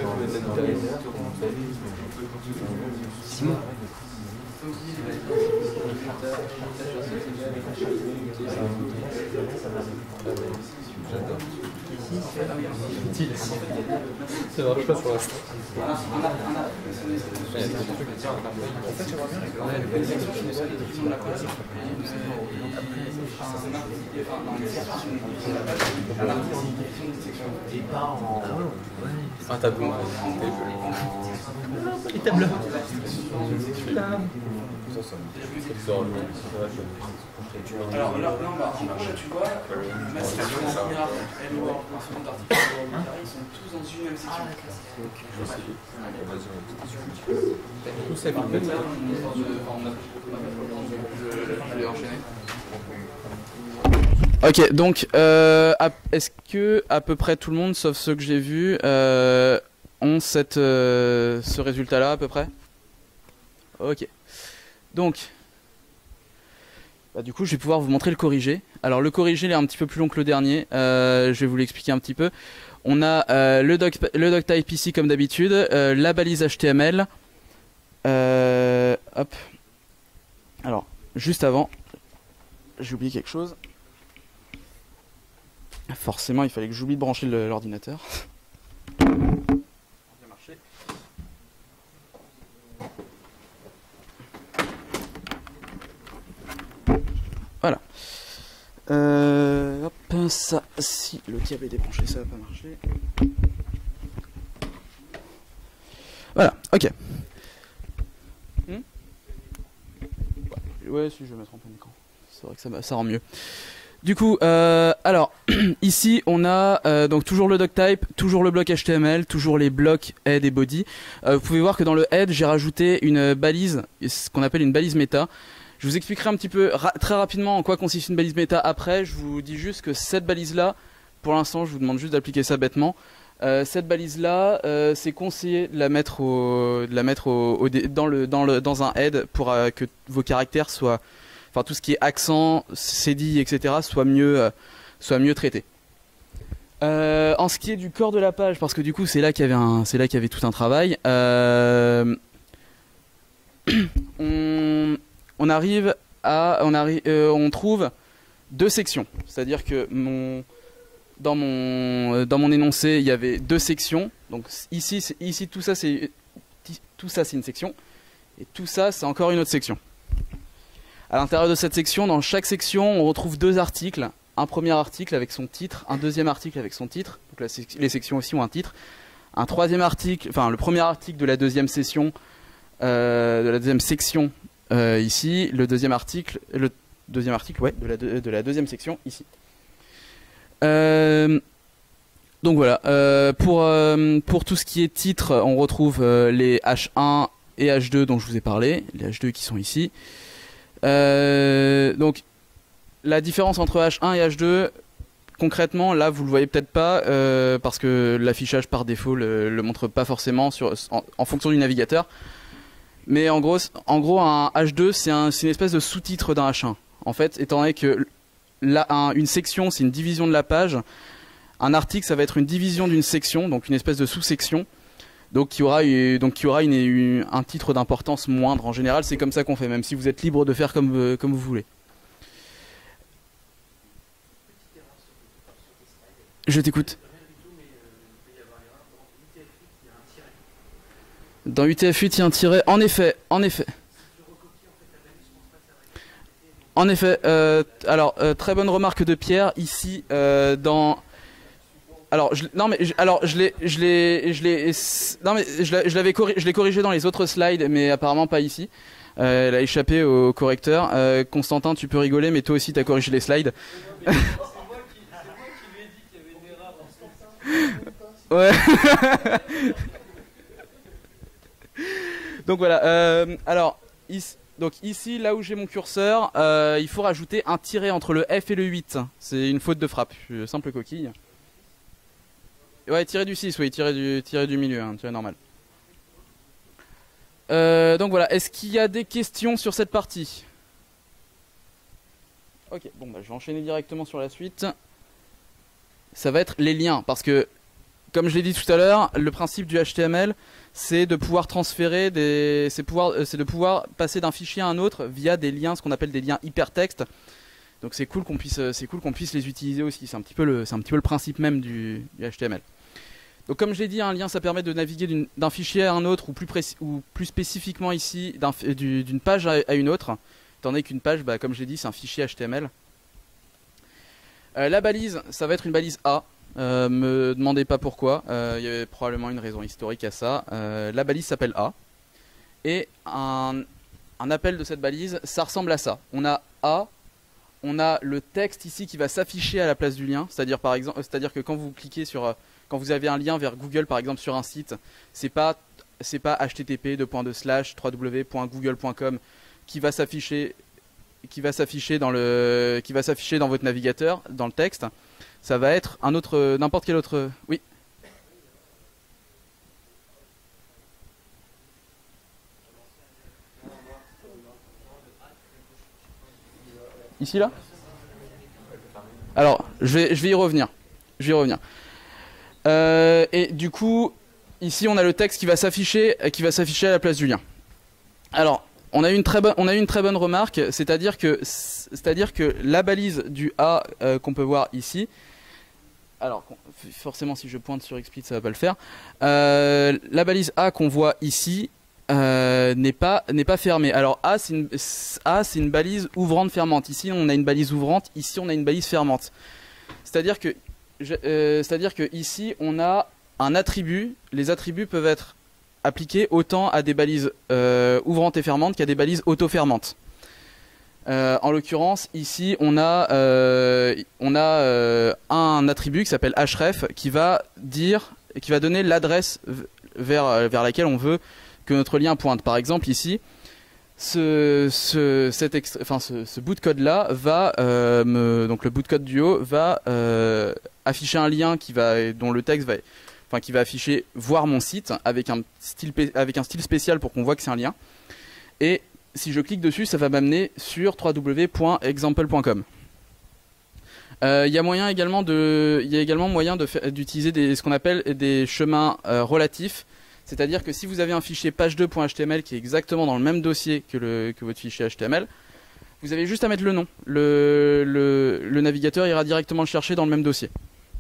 Simon. J'adore. Ça marche pas pour l'instant. En fait, j'aimerais bien regarder le Et pas en. un tableau. Et tableau. Alors là, tu vois, ma section en première, L-Word, en second article, ils sont tous dans une même section. Tout ça, Je vais enchaîner. Ok, donc est-ce que à peu près tout le monde, sauf ceux que j'ai vus, ont ce résultat-là à peu près? Ok. Donc, du coup, je vais pouvoir vous montrer le corrigé. Alors, le corrigé, il est un petit peu plus long que le dernier. Je vais vous l'expliquer un petit peu. On a le doctype ici, comme d'habitude, la balise HTML. Hop. Alors, juste avant, j'ai oublié quelque chose. Forcément, il fallait que j'oublie de brancher l'ordinateur. Voilà. Hop, ça, si le câble est débranché, ça va pas marcher. Voilà, ok. Ouais, si je vais mettre en plein écran. C'est vrai que ça rend mieux. Du coup, alors, ici on a donc toujours le doctype, toujours le bloc HTML, toujours les blocs head et body. Vous pouvez voir que dans le head, j'ai rajouté une balise, ce qu'on appelle une balise méta. Je vous expliquerai un petit peu très rapidement en quoi consiste une balise méta après. Je vous dis juste que cette balise-là, pour l'instant, je vous demande juste d'appliquer ça bêtement. Cette balise-là, c'est conseillé de la mettre dans un head pour que vos caractères soient, enfin tout ce qui est accent, cédille, etc. soit mieux traité. En ce qui est du corps de la page, parce que du coup c'est là qu'il y avait tout un travail. On trouve deux sections, c'est-à-dire que dans mon énoncé il y avait deux sections. Donc ici tout ça c'est une section et tout ça c'est encore une autre section. À l'intérieur de cette section, dans chaque section, on retrouve deux articles. Un premier article avec son titre, un deuxième article avec son titre. Donc là, les sections aussi ont un titre. Un troisième article, enfin le premier article de la deuxième session, de la deuxième section ici. Le deuxième article, ouais, de la deuxième section ici. Donc voilà. Pour tout ce qui est titre, on retrouve les H1 et H2 dont je vous ai parlé, les H2 qui sont ici. Donc la différence entre H1 et H2, concrètement, là vous le voyez peut-être pas parce que l'affichage par défaut le montre pas forcément en fonction du navigateur. Mais en gros un H2 c'est une espèce de sous-titre d'un H1. En fait, étant donné que une section c'est une division de la page, un article ça va être une division d'une section, donc une espèce de sous-section. Donc qui aura un titre d'importance moindre. En général, c'est comme ça qu'on fait, même si vous êtes libre de faire comme vous voulez. Je t'écoute. Dans UTF-8, il y a un tiret. En effet. Alors, très bonne remarque de Pierre. Ici, dans... Alors, je l'ai corrigé dans les autres slides, mais apparemment pas ici. Elle a échappé au correcteur. Constantin, tu peux rigoler, mais toi aussi t'as corrigé les slides. C'est moi qui lui ai dit qu'il y avait une erreur dans ce sens. Ouais. Donc voilà. Alors, ici, là où j'ai mon curseur, il faut rajouter un tiret entre le F et le 8. C'est une faute de frappe. Simple coquille. Ouais, tirer du 6, oui, tirer du milieu, hein, tirer normal. Donc voilà, est-ce qu'il y a des questions sur cette partie? Ok, bon bah je vais enchaîner directement sur la suite. Ça va être les liens, parce que, comme je l'ai dit tout à l'heure, le principe du HTML, c'est de pouvoir transférer c'est de pouvoir passer d'un fichier à un autre via des liens, ce qu'on appelle des liens hypertextes. Donc c'est cool qu'on puisse les utiliser aussi. C'est un petit peu le principe même du HTML. Donc comme je l'ai dit, un lien ça permet de naviguer d'un fichier à un autre ou plus spécifiquement ici d'une page à une autre. Étant donné qu'une page, comme je l'ai dit, c'est un fichier HTML. La balise, ça va être une balise A. Me demandez pas pourquoi. Il y avait probablement une raison historique à ça. La balise s'appelle A. Et un appel de cette balise, ça ressemble à ça. On a A. On a le texte ici qui va s'afficher à la place du lien, c'est-à-dire que quand vous cliquez quand vous avez un lien vers Google par exemple sur un site, c'est pas http://www.google.com qui va s'afficher s'afficher dans votre navigateur, dans le texte, ça va être n'importe quel autre. Oui. Ici là. Alors, je vais y revenir. Et du coup, ici, on a le texte qui va s'afficher à la place du lien. Alors, on a eu une très bonne remarque, c'est-à-dire que la balise du A qu'on peut voir ici. Alors, forcément, si je pointe sur XSplit, ça va pas le faire. La balise A qu'on voit ici n'est pas fermée. Alors A, c'est une balise ouvrante fermante. Ici, on a une balise ouvrante. Ici, on a une balise fermante. C'est-à-dire que ici, on a un attribut. Les attributs peuvent être appliqués autant à des balises ouvrantes et fermantes qu'à des balises auto-fermantes. En l'occurrence, ici, on a un attribut qui s'appelle href qui va donner l'adresse vers laquelle on veut que notre lien pointe. Par exemple, ici, ce bout de code là va donc le bout de code du haut va afficher un lien qui va afficher voir mon site avec un style spécial pour qu'on voit que c'est un lien. Et si je clique dessus, ça va m'amener sur www.example.com. Il y a également moyen d'utiliser ce qu'on appelle des chemins relatifs. C'est-à-dire que si vous avez un fichier page2.html qui est exactement dans le même dossier que votre fichier HTML, vous avez juste à mettre le nom. Le navigateur ira directement le chercher dans le même dossier.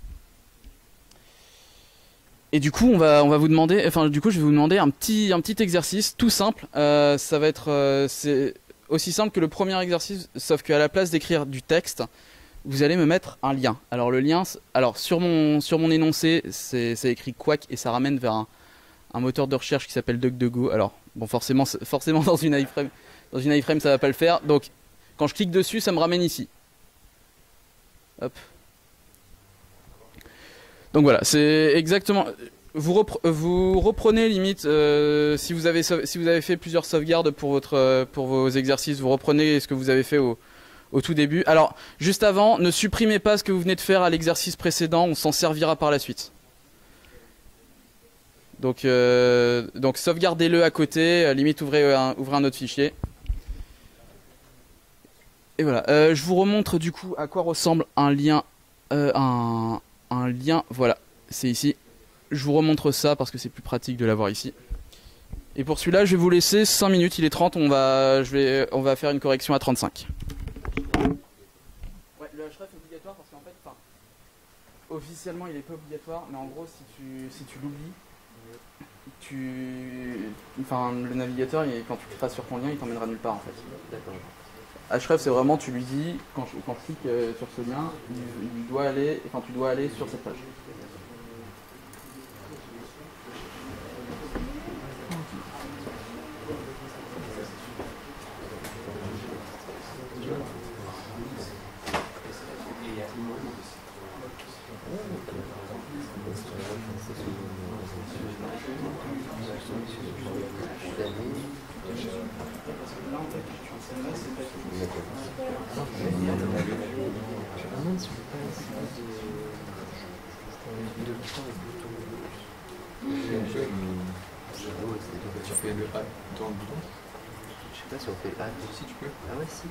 Et du coup, je vais vous demander un petit exercice tout simple. Ça va être c'est aussi simple que le premier exercice, sauf qu'à la place d'écrire du texte, vous allez me mettre un lien. Alors le lien, sur mon énoncé, c'est écrit Quack et ça ramène vers un moteur de recherche qui s'appelle DuckDuckGo. Alors bon, forcément dans une iframe, ça va pas le faire. Donc quand je clique dessus, ça me ramène ici. Hop. Donc voilà, c'est exactement. Vous reprenez limite si vous avez fait plusieurs sauvegardes pour vos exercices, vous reprenez ce que vous avez fait au tout début. Alors juste avant, ne supprimez pas ce que vous venez de faire à l'exercice précédent, on s'en servira par la suite. Donc sauvegardez-le à côté, limite ouvrez un autre fichier. Et voilà, je vous remontre du coup à quoi ressemble un lien, un lien, voilà, c'est ici. Je vous remontre ça parce que c'est plus pratique de l'avoir ici. Et pour celui-là, je vais vous laisser 5 minutes, il est 30, on va faire une correction à 35. Ouais, le href est obligatoire parce qu'en fait, officiellement il est pas obligatoire, mais en gros si tu l'oublies, le navigateur, quand tu cliqueras sur ton lien, il t'emmènera nulle part en fait. D'accord. Href, c'est vraiment, tu lui dis, quand je clique sur ce lien, tu dois aller sur cette page. Tu fais le A dans le bouton. Je sais pas si on fait A. Si tu peux. Ah ouais, si.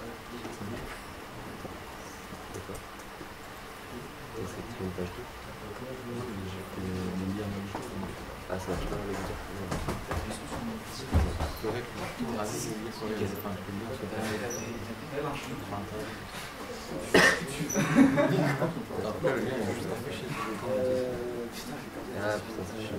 C'est une page 2. Ah, ça marche pas avec dire. Ah putain, c'est chiant.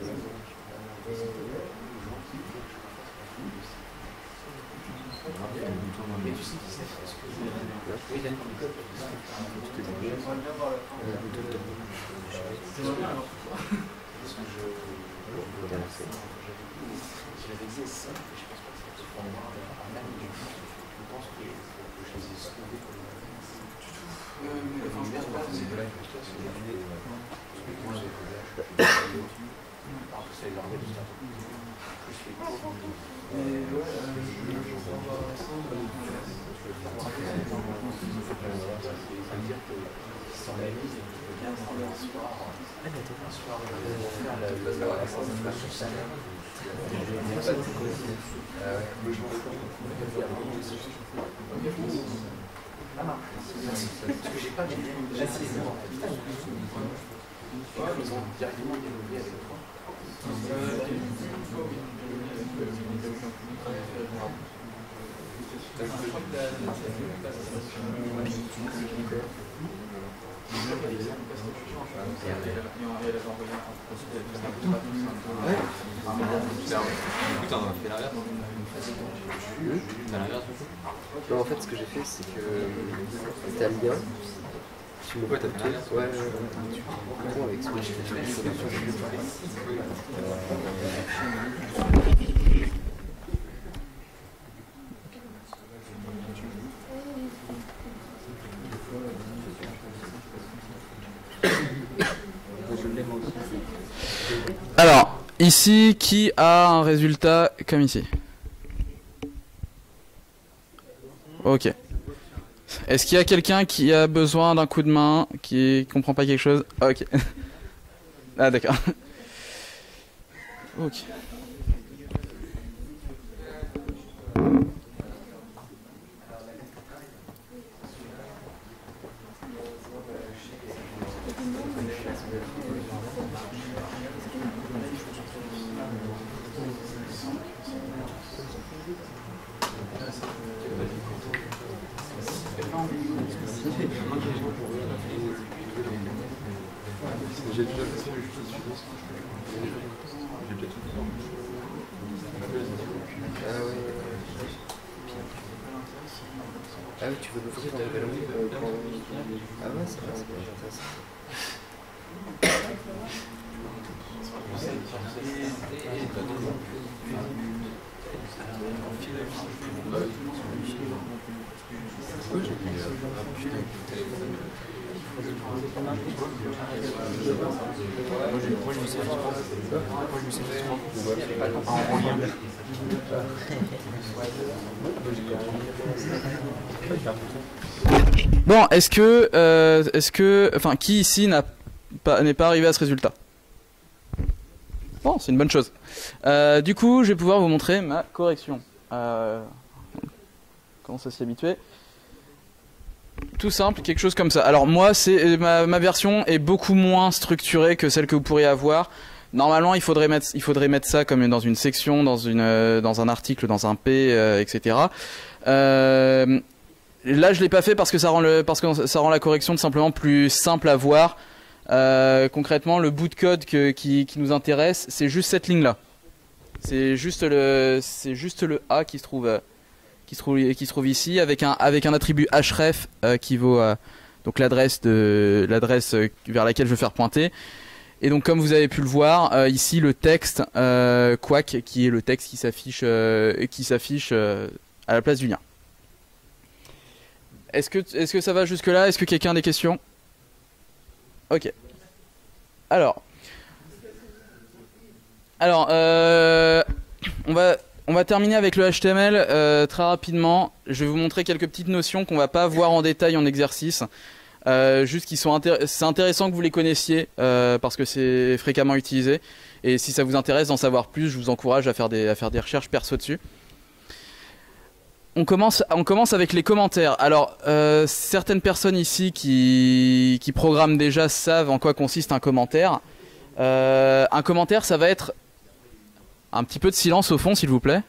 Non, en fait, ce que j'ai fait, c'est que t'as le lien. Tu me tapes tout. Ouais, tu comprends avec ce que j'ai fait. Alors, ici, qui a un résultat comme ici? Ok. Est-ce qu'il y a quelqu'un qui a besoin d'un coup de main, qui comprend pas quelque chose? Ok. Ah d'accord. Ok. Ah oui, tu veux l'ouvrir en nouvelle langue pour... Ah ouais, c'est intéressant. Bon, enfin, qui ici n'est pas arrivé à ce résultat? Bon, c'est une bonne chose. Du coup, je vais pouvoir vous montrer ma correction. Comment ça s'y habituer? Tout simple, quelque chose comme ça. Alors moi, ma version est beaucoup moins structurée que celle que vous pourriez avoir. Normalement, il faudrait mettre ça comme dans une section, dans un article, dans un P, etc. Là, je l'ai pas fait parce que ça rend la correction tout simplement plus simple à voir. Concrètement, le bout de code qui nous intéresse, c'est juste cette ligne-là. C'est juste le A qui se trouve ici avec un attribut href qui vaut donc l'adresse vers laquelle je veux faire pointer. Et donc comme vous avez pu le voir ici le texte quack qui est le texte qui s'affiche à la place du lien. Est-ce que ça va jusque là? Est-ce que quelqu'un a des questions? Ok. Alors on va terminer avec le HTML très rapidement. Je vais vous montrer quelques petites notions qu'on va pas voir en détail en exercice. Juste c'est intéressant que vous les connaissiez parce que c'est fréquemment utilisé. Et si ça vous intéresse d'en savoir plus, je vous encourage à faire des recherches perso dessus. on commence avec les commentaires. Alors, certaines personnes ici qui programment déjà savent en quoi consiste un commentaire. Un commentaire, ça va être un petit peu de silence au fond, s'il vous plaît.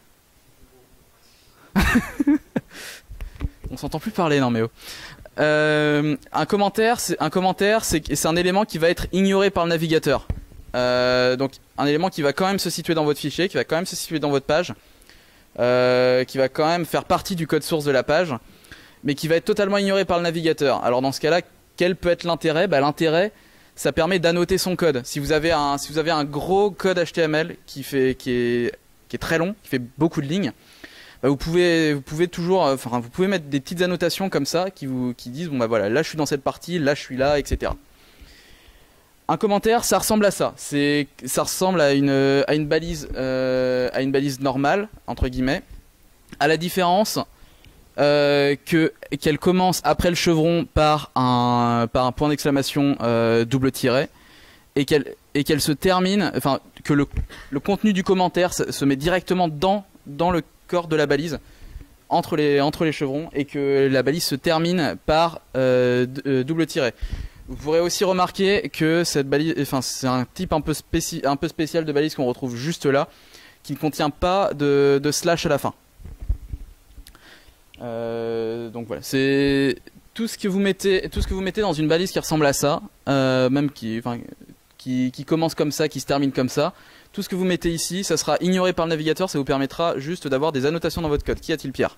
On s'entend plus parler, non mais oh. Un commentaire, c'est un élément qui va être ignoré par le navigateur. Donc, un élément qui va quand même se situer dans votre fichier, qui va quand même se situer dans votre page. Qui va quand même faire partie du code source de la page, mais qui va être totalement ignoré par le navigateur. Alors dans ce cas-là, quel peut être l'intérêt? L'intérêt, ça permet d'annoter son code. Si vous avez un gros code HTML qui est très long, qui fait beaucoup de lignes, vous pouvez mettre des petites annotations comme ça qui disent bon voilà, là je suis dans cette partie, là je suis là, etc. Un commentaire, ça ressemble à ça. Ça ressemble à une balise normale entre guillemets, à la différence qu'elle commence après le chevron par un point d'exclamation double tiret et qu'elle se termine, enfin que le contenu du commentaire se met directement dans le corps de la balise entre les chevrons et que la balise se termine par double tiret. Vous pourrez aussi remarquer que cette balise, c'est un type un peu spécial de balise qu'on retrouve juste là, qui ne contient pas de slash à la fin. Donc voilà, c'est tout ce que vous mettez dans une balise qui ressemble à ça, même qui commence comme ça, qui se termine comme ça. Tout ce que vous mettez ici, ça sera ignoré par le navigateur, ça vous permettra juste d'avoir des annotations dans votre code. Qu'y a-t-il, Pierre ?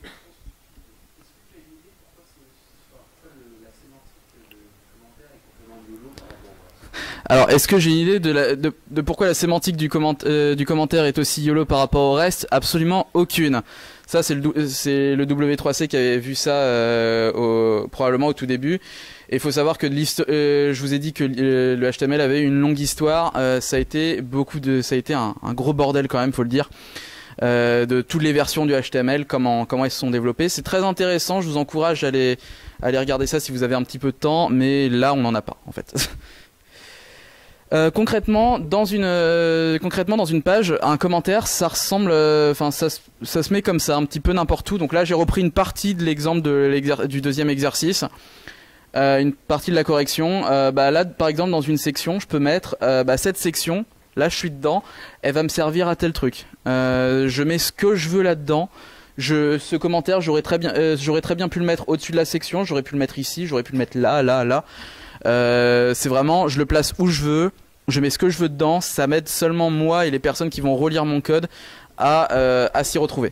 Alors, est-ce que j'ai une idée de pourquoi la sémantique du commentaire est aussi YOLO par rapport au reste? Absolument aucune. Ça, c'est le W3C qui avait vu ça probablement au tout début. Et il faut savoir que je vous ai dit que le HTML avait une longue histoire. Ça a été un gros bordel quand même, faut le dire. De toutes les versions du HTML, comment elles se sont développées. C'est très intéressant, je vous encourage à aller regarder ça si vous avez un petit peu de temps, mais là on n'en a pas en fait. Concrètement, dans une page, un commentaire, ça ressemble, ça se met comme ça, un petit peu n'importe où. Donc là, j'ai repris une partie de l'exemple du deuxième exercice, une partie de la correction. Là, par exemple, dans une section, je peux mettre cette section. Là, je suis dedans. Elle va me servir à tel truc. Je mets ce que je veux là-dedans. Ce commentaire, j'aurais très bien pu le mettre au-dessus de la section. J'aurais pu le mettre ici. J'aurais pu le mettre là, là, là. C'est vraiment, je le place où je veux, je mets ce que je veux dedans, ça m'aide seulement moi et les personnes qui vont relire mon code à s'y retrouver.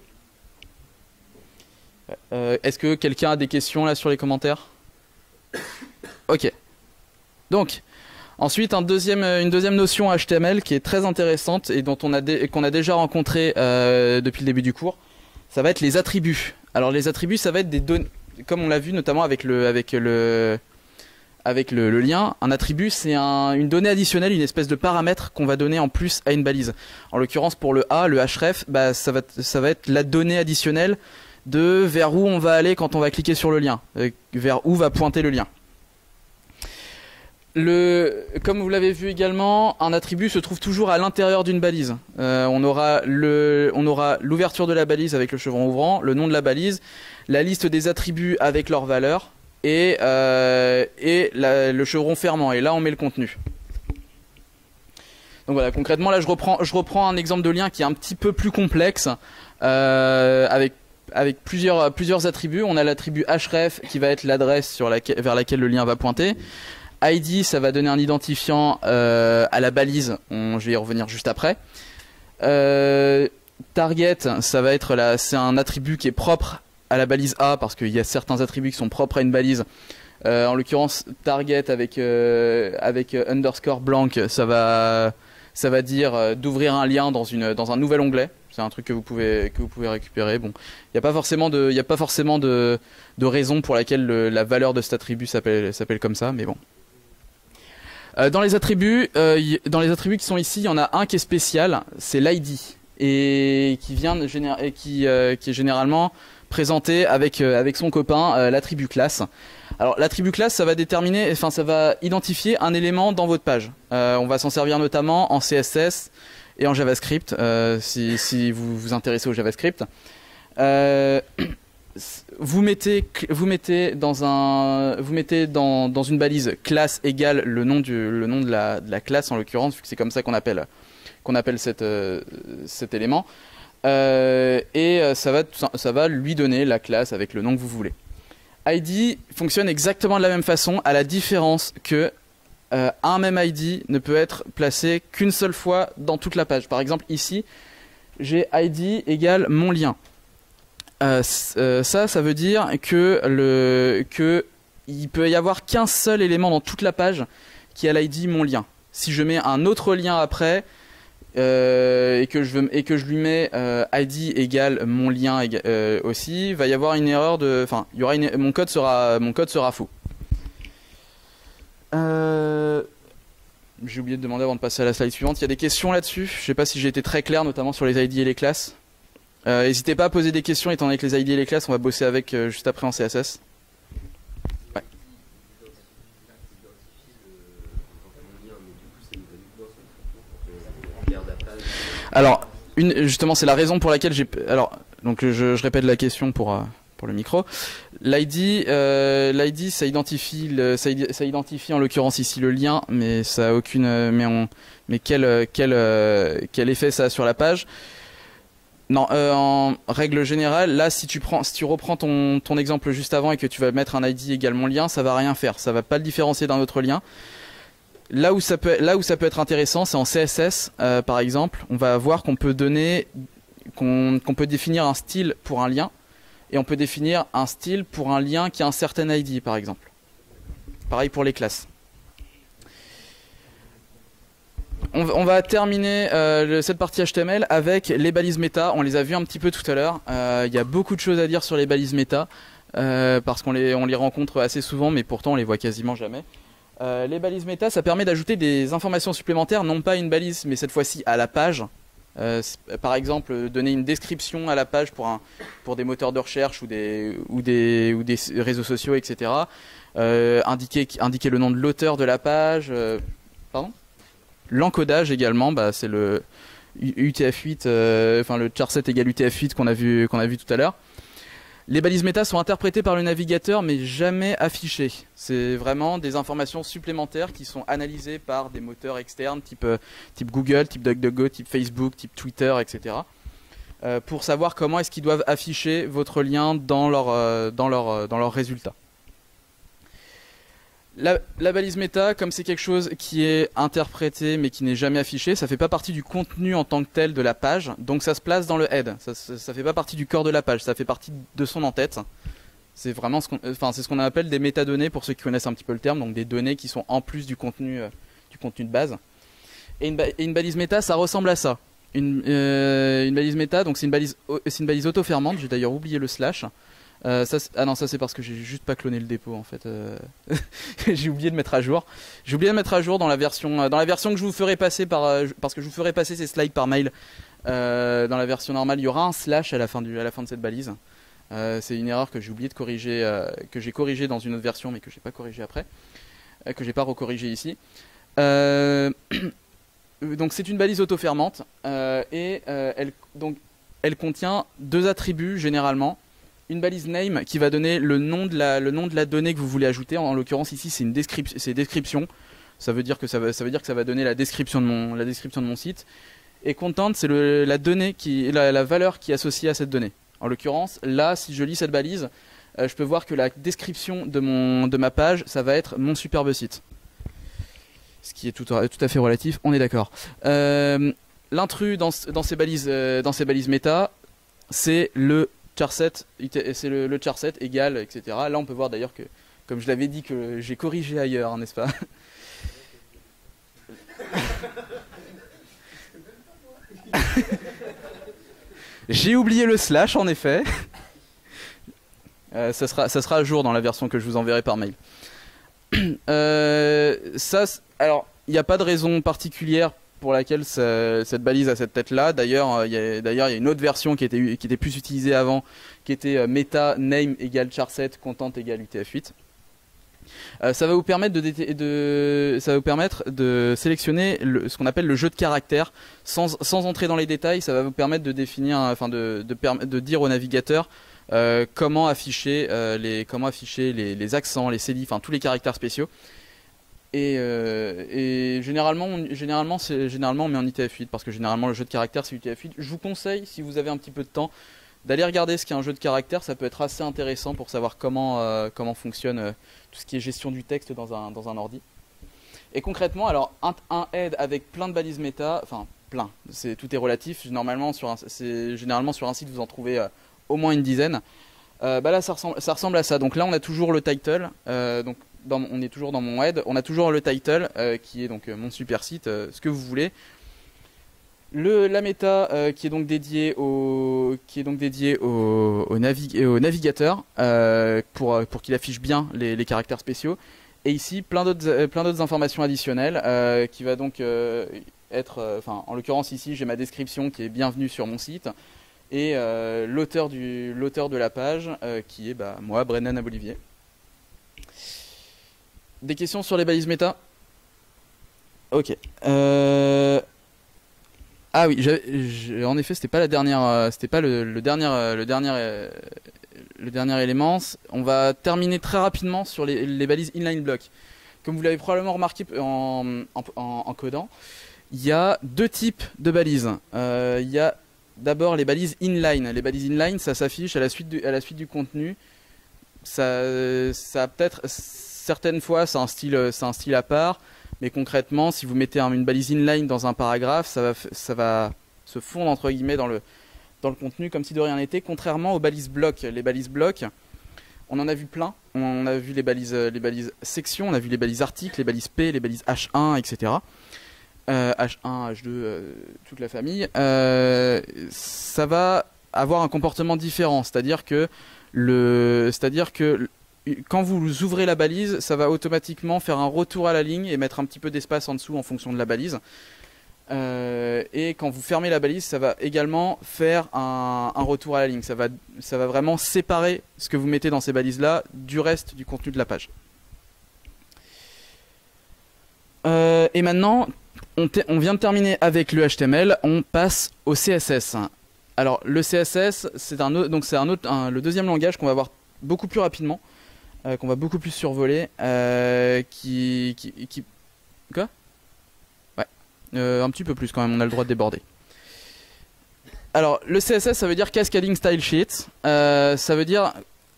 Est-ce que quelqu'un a des questions là sur les commentaires? Ok. Donc, ensuite une deuxième notion HTML qui est très intéressante et qu'on a déjà rencontré depuis le début du cours, ça va être les attributs. Alors les attributs, ça va être des données, comme on l'a vu notamment avec le lien. Un attribut, c'est une donnée additionnelle, une espèce de paramètre qu'on va donner en plus à une balise. En l'occurrence, pour le href, ça va être la donnée additionnelle de vers où on va aller quand on va cliquer sur le lien, vers où va pointer le lien. Comme vous l'avez vu également, un attribut se trouve toujours à l'intérieur d'une balise. On aura l'ouverture de la balise avec le chevron ouvrant, le nom de la balise, la liste des attributs avec leurs valeurs, et le chevron fermant, et là on met le contenu. Donc voilà, concrètement là je reprends un exemple de lien qui est un petit peu plus complexe, avec plusieurs attributs. On a l'attribut href qui va être l'adresse vers laquelle le lien va pointer. ID, ça va donner un identifiant à la balise, je vais y revenir juste après. Target, ça va être c'est un attribut qui est propre à la balise A, parce qu'il y a certains attributs qui sont propres à une balise. En l'occurrence, target avec underscore blank, ça va dire d'ouvrir un lien dans un nouvel onglet. C'est un truc que vous pouvez récupérer. Bon, il n'y a pas forcément de raison pour laquelle la valeur de cet attribut s'appelle comme ça, mais bon. Dans les attributs qui sont ici, il y en a un qui est spécial, c'est l'ID, et qui est généralement présenté avec son copain, l'attribut classe. Alors l'attribut classe, ça va identifier un élément dans votre page. On va s'en servir notamment en CSS et en JavaScript, si vous vous intéressez au JavaScript. Vous mettez dans une balise classe égale le nom de la classe en l'occurrence, vu que c'est comme ça qu'on appelle cet élément. Et ça va lui donner la classe avec le nom que vous voulez. ID fonctionne exactement de la même façon, à la différence que un même ID ne peut être placé qu'une seule fois dans toute la page. Par exemple, ici, j'ai ID égale mon lien. Ça veut dire que il peut y avoir qu'un seul élément dans toute la page qui a l'ID mon lien. Si je mets un autre lien après et que je lui mets ID égale mon lien aussi, il va y avoir une erreur enfin, mon code sera faux. J'ai oublié de demander avant de passer à la slide suivante. Il y a des questions là-dessus. Je ne sais pas si j'ai été très clair, notamment sur les ID et les classes. N'hésitez pas à poser des questions, étant donné que les ID et les classes, on va bosser avec juste après en CSS. Ouais. Alors, justement, c'est la raison pour laquelle j'ai... Alors, donc je répète la question pour le micro. L'ID, ça identifie en l'occurrence ici le lien, mais ça a aucune... Mais quel effet ça a sur la page? Non, en règle générale, là, si tu reprends ton exemple juste avant et que tu vas mettre un ID égale mon lien, ça va rien faire. Ça va pas le différencier d'un autre lien. Là où ça peut être intéressant, c'est en CSS, par exemple. On va voir qu'on peut définir un style pour un lien et on peut définir un style pour un lien qui a un certain ID, par exemple. Pareil pour les classes. On va terminer cette partie HTML avec les balises méta. On les a vues un petit peu tout à l'heure. Il y a beaucoup de choses à dire sur les balises méta parce qu'on les rencontre assez souvent, mais pourtant on les voit quasiment jamais. Les balises méta, ça permet d'ajouter des informations supplémentaires, non pas à une balise, mais cette fois-ci à la page. Par exemple, donner une description à la page pour des moteurs de recherche ou des réseaux sociaux, etc. Indiquer le nom de l'auteur de la page. Pardon ? L'encodage également, c'est le UTF-8, enfin le charset égale UTF-8 qu'on a vu tout à l'heure. Les balises méta sont interprétées par le navigateur mais jamais affichées. C'est vraiment des informations supplémentaires qui sont analysées par des moteurs externes type Google, type DuckDuckGo, type Facebook, type Twitter, etc. Pour savoir comment est-ce qu'ils doivent afficher votre lien dans leurs résultats. La balise méta, comme c'est quelque chose qui est interprété mais qui n'est jamais affiché, ça fait pas partie du contenu en tant que tel de la page, donc ça se place dans le head. Ça fait pas partie du corps de la page, ça fait partie de son en-tête. C'est vraiment ce qu'on appelle des métadonnées pour ceux qui connaissent un petit peu le terme, donc des données qui sont en plus du contenu de base. Et une balise méta, ça ressemble à ça. Une balise méta, donc c'est une balise auto-fermante. J'ai d'ailleurs oublié le slash. Non, ça c'est parce que j'ai juste pas cloné le dépôt en fait. J'ai oublié de mettre à jour. J'ai oublié de mettre à jour dans la version que je vous ferai passer parce que je vous ferai passer ces slides par mail. Dans la version normale, il y aura un slash à la fin de cette balise. C'est une erreur que j'ai oublié de corriger, que j'ai corrigé dans une autre version, mais que j'ai pas corrigé après, que j'ai pas recorrigé ici. Donc c'est une balise auto-fermante et elle contient deux attributs généralement. Une balise name qui va donner le nom de la donnée que vous voulez ajouter. En l'occurrence ici c'est description. Ça veut dire que ça va donner la description de mon site. Et content c'est la donnée la valeur qui est associée à cette donnée. En l'occurrence là si je lis cette balise, je peux voir que la description de ma page ça va être mon superbe site. Ce qui est tout à fait relatif, on est d'accord. L'intrus dans ces balises méta, c'est le charset, le charset égal, etc. Là, on peut voir d'ailleurs que, comme je l'avais dit, que j'ai corrigé ailleurs, hein, n'est-ce pas? J'ai oublié le slash, en effet. Ça sera à jour dans la version que je vous enverrai par mail. Alors, il n'y a pas de raison particulière pour laquelle cette balise a cette tête-là. D'ailleurs, il y a une autre version qui était plus utilisée avant, qui était meta name égale charset content égale UTF-8. Ça va vous permettre ça va vous permettre de sélectionner ce qu'on appelle le jeu de caractères sans entrer dans les détails. Ça va vous permettre de définir, enfin de dire au navigateur comment afficher les accents, les cédilles, enfin tous les caractères spéciaux. Et généralement on met en ITF8 parce que généralement le jeu de caractères c'est UTF-8. Je vous conseille, si vous avez un petit peu de temps, d'aller regarder ce qu'est un jeu de caractères. Ça peut être assez intéressant pour savoir comment fonctionne tout ce qui est gestion du texte dans un ordi. Et concrètement, alors un head avec plein de balises méta, enfin plein, tout est relatif. Généralement sur un site vous en trouvez au moins une dizaine. Là ça ressemble à ça. Donc là on a toujours le title, on est toujours dans mon head, on a toujours le title qui est donc mon super site, ce que vous voulez. La méta qui est donc dédiée au navigateur pour qu'il affiche bien les caractères spéciaux. Et ici plein d'autres informations additionnelles qui va donc être, en l'occurrence ici j'ai ma description qui est bienvenue sur mon site et l'auteur de la page qui est moi, Brennan Abolivier. Des questions sur les balises méta? Ok. Ah oui, en effet, c'était pas la dernière, c'était pas le dernier élément. On va terminer très rapidement sur les balises inline block. Comme vous l'avez probablement remarqué en codant, il y a deux types de balises. Il y a d'abord les balises inline. Les balises inline, ça s'affiche à la suite du contenu. Ça peut-être certaines fois, c'est un style à part. Mais concrètement, si vous mettez une balise inline dans un paragraphe, ça va se fondre entre guillemets dans le contenu comme si de rien n'était. Contrairement aux balises blocs, les balises blocs, on en a vu plein. On a vu les balises sections, on a vu les balises articles, les balises P, les balises H1, etc. H1, H2, toute la famille. Ça va avoir un comportement différent, c'est-à-dire que quand vous ouvrez la balise, ça va automatiquement faire un retour à la ligne et mettre un petit peu d'espace en dessous en fonction de la balise. Et quand vous fermez la balise, ça va également faire un retour à la ligne. Ça va vraiment séparer ce que vous mettez dans ces balises-là du reste du contenu de la page. Et maintenant, on vient de terminer avec le HTML, on passe au CSS. Alors le CSS, c'est le deuxième langage qu'on va voir beaucoup plus rapidement. Qu'on va beaucoup plus survoler, Quoi? Ouais, un petit peu plus quand même, on a le droit de déborder. Alors, le CSS, ça veut dire Cascading Style Sheet, ça veut dire...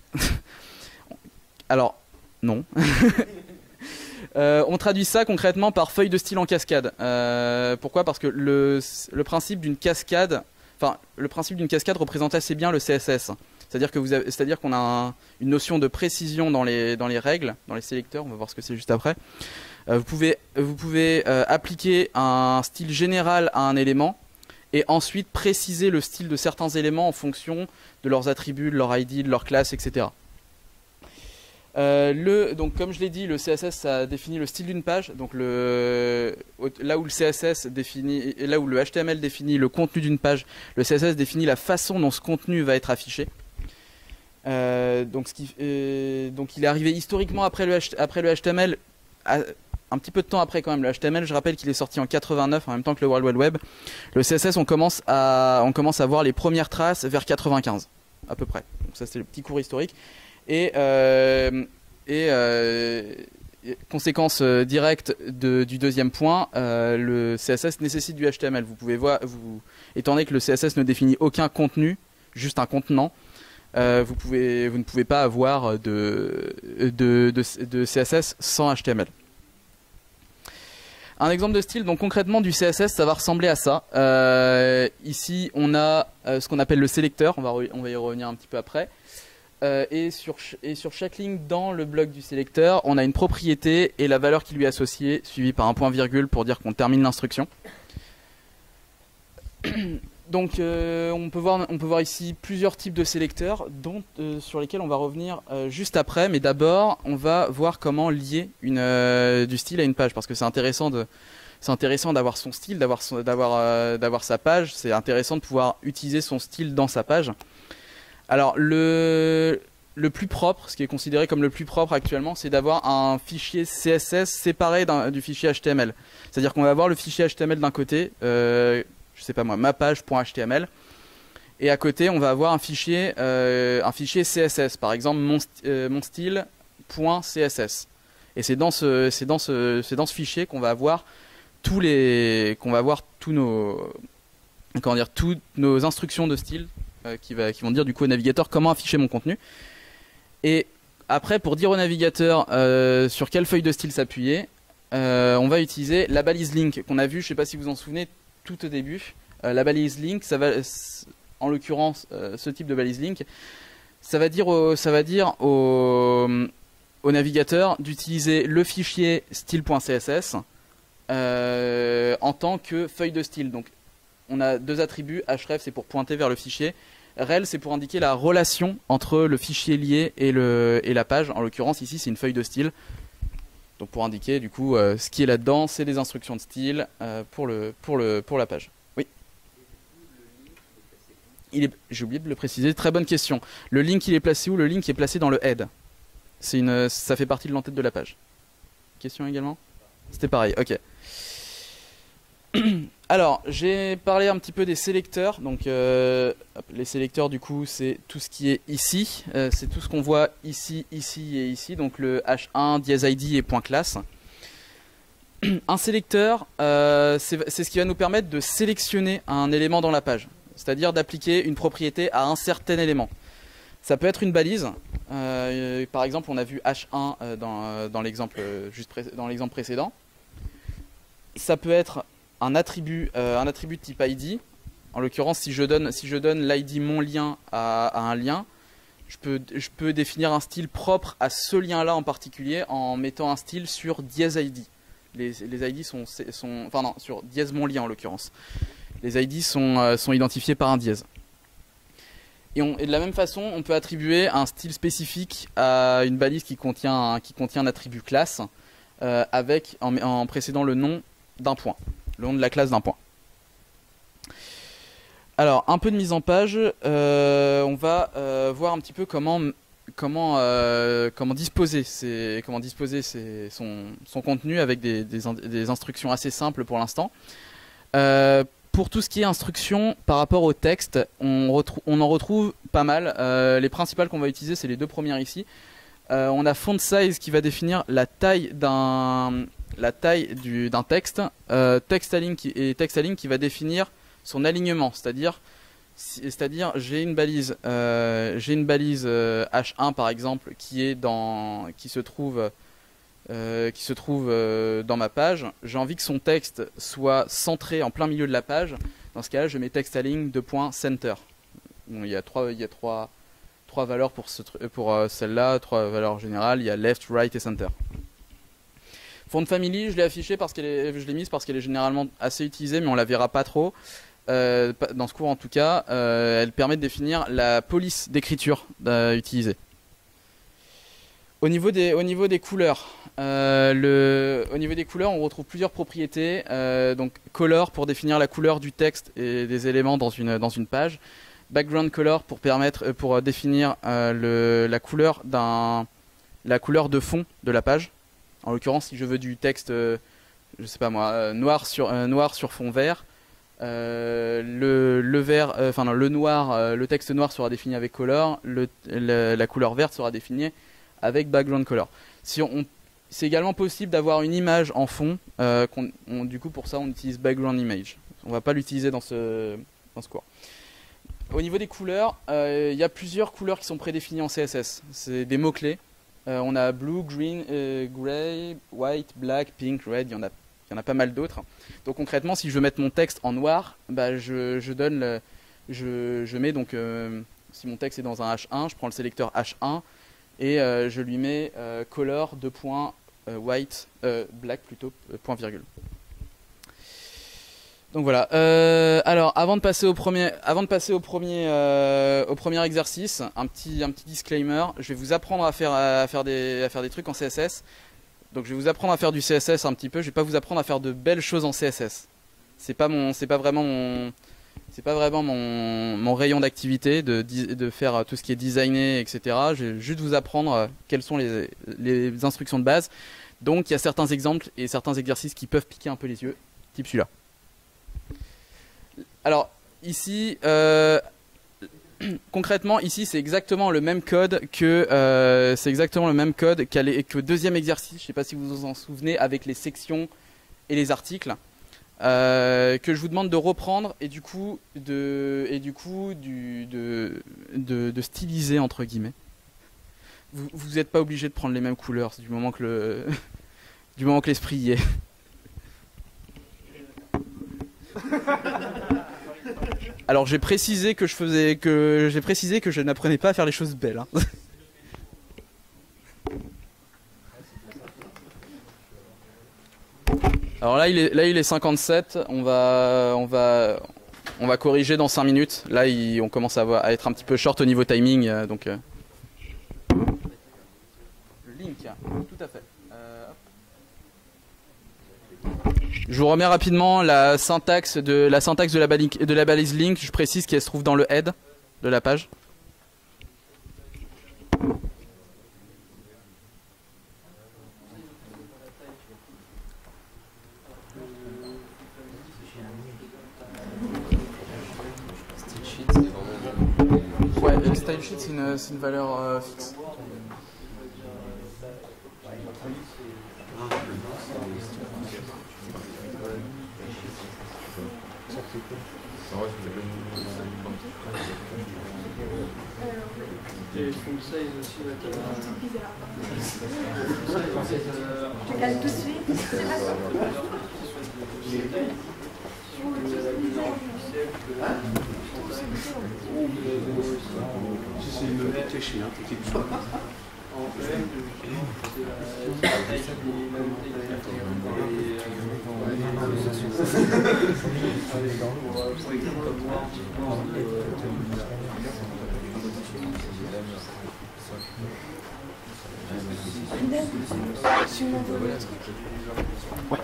Alors, non. On traduit ça concrètement par feuille de style en cascade. Pourquoi? Parce que le principe d'une cascade, représente assez bien le CSS. C'est-à-dire qu'on a une notion de précision dans les règles, dans les sélecteurs. On va voir ce que c'est juste après. Vous pouvez appliquer un style général à un élément et ensuite préciser le style de certains éléments en fonction de leurs attributs, de leur ID, de leur classe, etc. Donc comme je l'ai dit, le CSS ça définit le style d'une page. Donc là où le HTML définit le contenu d'une page, le CSS définit la façon dont ce contenu va être affiché. Donc il est arrivé historiquement après le HTML, un petit peu de temps après quand même. Le HTML, je rappelle qu'il est sorti en 89, en même temps que le World Wide Web. Le CSS, on commence à voir les premières traces vers 95 à peu près. Donc ça c'est le petit cours historique. Et conséquence directe du deuxième point, le CSS nécessite du HTML. Vous pouvez voir, étant donné que le CSS ne définit aucun contenu, juste un contenant, vous ne pouvez pas avoir de CSS sans HTML. Un exemple de style, donc concrètement du CSS, ça va ressembler à ça. Ici, on a ce qu'on appelle le sélecteur, on va y revenir un petit peu après. Et sur chaque ligne dans le bloc du sélecteur, on a une propriété et la valeur qui lui est associée, suivie par un point virgule pour dire qu'on termine l'instruction. Donc on peut voir ici plusieurs types de sélecteurs sur lesquels on va revenir juste après, mais d'abord on va voir comment lier du style à une page, parce que c'est intéressant d'avoir son style, d'avoir sa page, c'est intéressant de pouvoir utiliser son style dans sa page. Alors le plus propre, ce qui est considéré comme le plus propre actuellement, c'est d'avoir un fichier CSS séparé du fichier HTML. C'est-à-dire qu'on va avoir le fichier HTML d'un côté, je sais pas moi, mapage.html, et à côté on va avoir un fichier CSS, par exemple mon style.css. Et c'est dans ce fichier qu'on va avoir toutes nos instructions de style qui vont dire du coup au navigateur comment afficher mon contenu. Et après, pour dire au navigateur sur quelle feuille de style s'appuyer, on va utiliser la balise link qu'on a vu, je ne sais pas si vous vous en souvenez, tout au début. La balise link, ça va, en l'occurrence, ce type de balise link, ça va dire au navigateur d'utiliser le fichier style.css en tant que feuille de style. Donc, on a deux attributs. Href, c'est pour pointer vers le fichier. Rel, c'est pour indiquer la relation entre le fichier lié et la page. En l'occurrence, ici, c'est une feuille de style. Donc, pour indiquer, du coup, ce qui est là-dedans, c'est des instructions de style pour la page. Oui. J'ai oublié de le préciser. Très bonne question. Le link, il est placé où? Le link est placé dans le head. Ça fait partie de l'entête de la page. Question également? C'était pareil, ok. Alors, j'ai parlé un petit peu des sélecteurs. Donc, les sélecteurs, du coup, c'est tout ce qui est ici. C'est tout ce qu'on voit ici, ici et ici. Donc, le H1, dièse-id et point classe. Un sélecteur, c'est ce qui va nous permettre de sélectionner un élément dans la page. C'est-à-dire d'appliquer une propriété à un certain élément. Ça peut être une balise. Par exemple, on a vu H1 dans l'exemple précédent. Ça peut être un attribut de type ID. En l'occurrence, si je donne l'ID mon lien à un lien, je peux définir un style propre à ce lien-là en particulier en mettant un style sur dièse ID. Les ID sur dièse mon lien en l'occurrence. Les ID sont identifiés par un dièse. Et de la même façon, on peut attribuer un style spécifique à une balise qui contient un attribut classe en précédant le nom d'un point, le nom de la classe d'un point. Alors, un peu de mise en page, on va voir un petit peu comment disposer son contenu avec des instructions assez simples pour l'instant. Pour tout ce qui est instructions par rapport au texte, on en retrouve pas mal. Les principales qu'on va utiliser, c'est les deux premières ici. On a font size qui va définir la taille d'un texte, text align qui va définir son alignement, c'est-à-dire j'ai une balise H1 par exemple qui se trouve dans ma page. J'ai envie que son texte soit centré en plein milieu de la page. Dans ce cas-là, je mets text align center. Bon, il y a trois valeurs pour celle-là, trois valeurs générales. Il y a left, right et center. Font family, je l'ai affiché je l'ai mise parce qu'elle est généralement assez utilisée, mais on la verra pas trop. Dans ce cours en tout cas, elle permet de définir la police d'écriture utilisée. Au niveau des couleurs, on retrouve plusieurs propriétés. Donc color pour définir la couleur du texte et des éléments dans une page. Background color pour définir la couleur de fond de la page. En l'occurrence, si je veux du texte, je sais pas moi, noir sur fond vert, le texte noir sera défini avec color, la couleur verte sera définie avec background color. C'est également possible d'avoir une image en fond. Du coup, pour ça, on utilise background image. On va pas l'utiliser dans ce cours. Au niveau des couleurs, il y a plusieurs couleurs qui sont prédéfinies en CSS. C'est des mots-clés. On a blue, green, gray, white, black, pink, red. Il y en a pas mal d'autres. Donc concrètement, si je veux mettre mon texte en noir, bah, je mets donc si mon texte est dans un H1, je prends le sélecteur H1 et je lui mets color white, black plutôt, point virgule. Donc voilà. Alors avant de passer au premier exercice, un petit disclaimer. Je vais vous apprendre à faire des trucs en CSS. Donc je vais vous apprendre à faire du CSS un petit peu. Je vais pas vous apprendre à faire de belles choses en CSS. C'est pas vraiment c'est pas vraiment mon rayon d'activité de faire tout ce qui est designé, etc. Je vais juste vous apprendre quelles sont les instructions de base. Donc il y a certains exemples et certains exercices qui peuvent piquer un peu les yeux, type celui-là. Alors ici, concrètement, ici c'est exactement le même code qu'au deuxième exercice. Je ne sais pas si vous vous en souvenez, avec les sections et les articles. Que je vous demande de reprendre et du coup de styliser entre guillemets. Vous n'êtes pas obligé de prendre les mêmes couleurs du moment que l'esprit y est. Alors j'ai précisé que je n'apprenais pas à faire les choses belles. Hein. Alors là il est 57, on va corriger dans 5 minutes. Là on commence à être un petit peu short au niveau timing, donc link, tout à fait. Je vous remets rapidement la syntaxe de la balise link, je précise qu'elle se trouve dans le head de la page. Ouais, le style sheet c'est une valeur fixe. Et full size aussi, Je cale tout de suite. C'est pas ça. J'essaie de me mettre chez un petit peu. Tu m'envoies le truc. Ouais.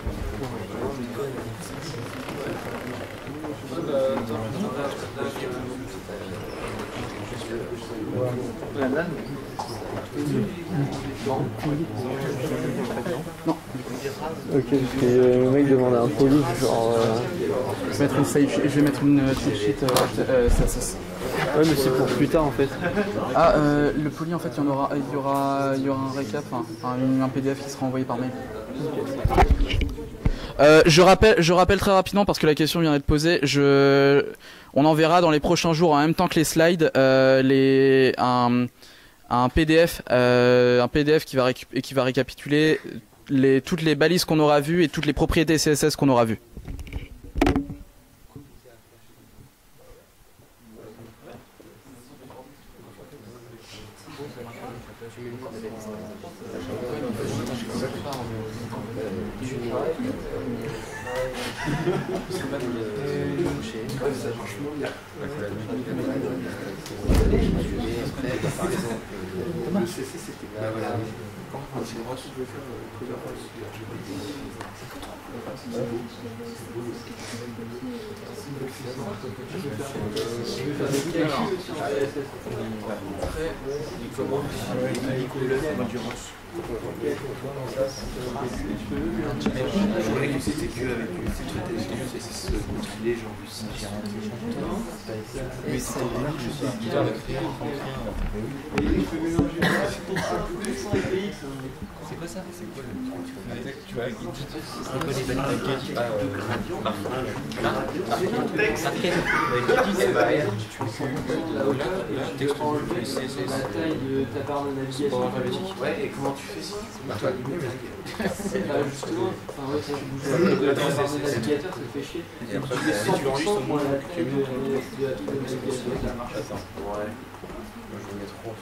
Non. Ok, parce que le mec demande un poly, genre. Je vais mettre une cheat sheet. Ouais, mais c'est pour plus tard en fait. Ah, le poly en fait, il y aura un récap, un PDF qui sera envoyé par mail. Je rappelle très rapidement parce que la question vient d'être posée. On enverra dans les prochains jours en même temps que les slides un PDF qui va récapituler toutes les balises qu'on aura vues et toutes les propriétés CSS qu'on aura vues. Le CC c'était pas quand c'est moi qui veux faire je voulais que c'était que avec ce filet genre du singe. Mais c'est quoi ça? C'est quoi le truc? Tu vas avec c'est quoi les balises? La taille de ta barre de navigation. Ouais, et comment tu fais si justement, si tu bouges la barre de navigateur, ça fait chier. Et après, tu enregistres au moins la taille de la touche de navigation. Ouais. Moi je vais mettre 11.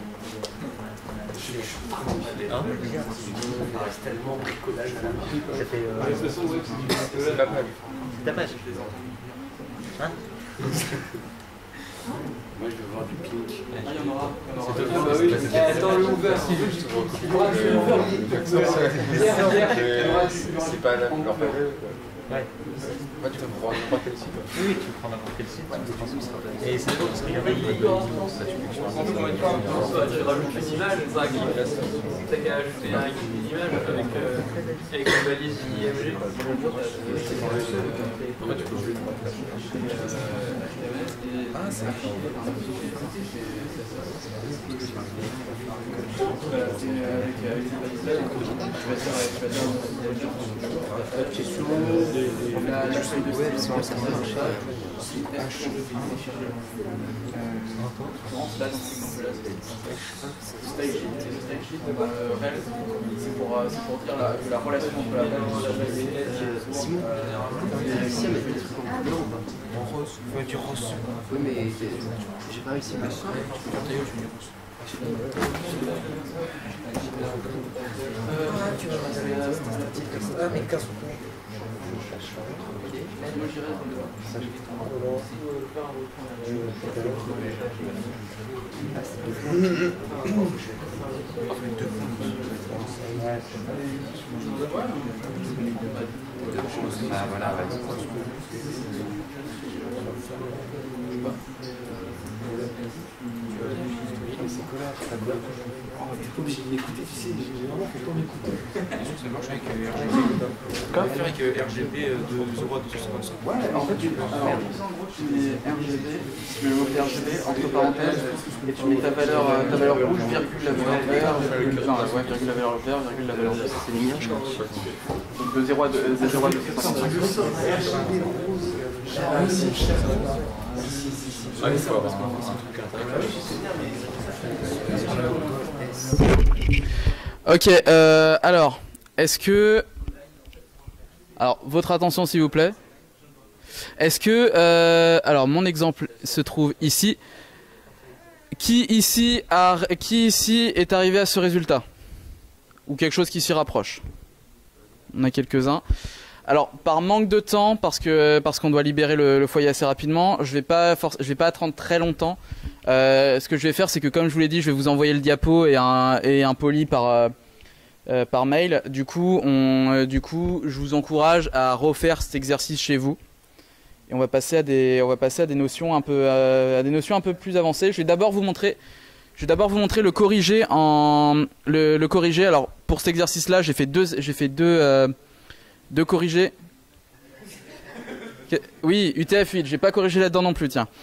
Ça reste tellement bricolage à la main. Ça fait. De toute façon, ouais, c'est pas mal. C'est ta page. Hein? Moi je veux voir du pink. Ah, il y en aura. Attends, le ouvert. C'est pas leur page. Ouais. Ouais, tu peux prendre n'importe quel site. Oui, tu prends n'importe quel site. Et c'est drôle parce que Tu rajoutes une image, par exemple, t'as qu'à ajouter une image avec la balise IMG. Ah, c'est C'est pour dire la relation entre la Simon, réussi à mettre des trucs en blanc ou pas? en rose. Faut du rose. Oui, mais j'ai pas réussi à mettre ça. Ah, mais casse. Ah voilà, vas-y. T'es obligé de l'écouter, tu sais, j'ai vraiment fait le temps d'écouter. Ça marche avec RGB. Quoi faire avec RGB de 0 à 255. Ouais, en fait, tu mets RGB, tu mets le mot RGB entre parenthèses, et tu mets ta valeur rouge, virgule la valeur vert, virgule la valeur vert, virgule la valeur vert. C'est les miens, je crois. Donc de 0 à 255. Ah, il faut avoir un truc à l'intérieur. Ok, alors, est-ce que... Alors, votre attention s'il vous plaît. Est-ce que... alors, mon exemple se trouve ici. Qui ici est arrivé à ce résultat? Ou quelque chose qui s'y rapproche? On a quelques-uns. Alors, par manque de temps, parce qu'on doit libérer le foyer assez rapidement, je vais pas attendre très longtemps. Ce que je vais faire, c'est que comme je vous l'ai dit, je vais vous envoyer le diapo et un poly par mail. Du coup, je vous encourage à refaire cet exercice chez vous. Et on va passer à des notions un peu plus avancées. Je vais d'abord vous montrer le corrigé le corrigé. Alors pour cet exercice-là, j'ai fait deux corrigés. Oui, UTF-8, j'ai pas corrigé là-dedans non plus, tiens.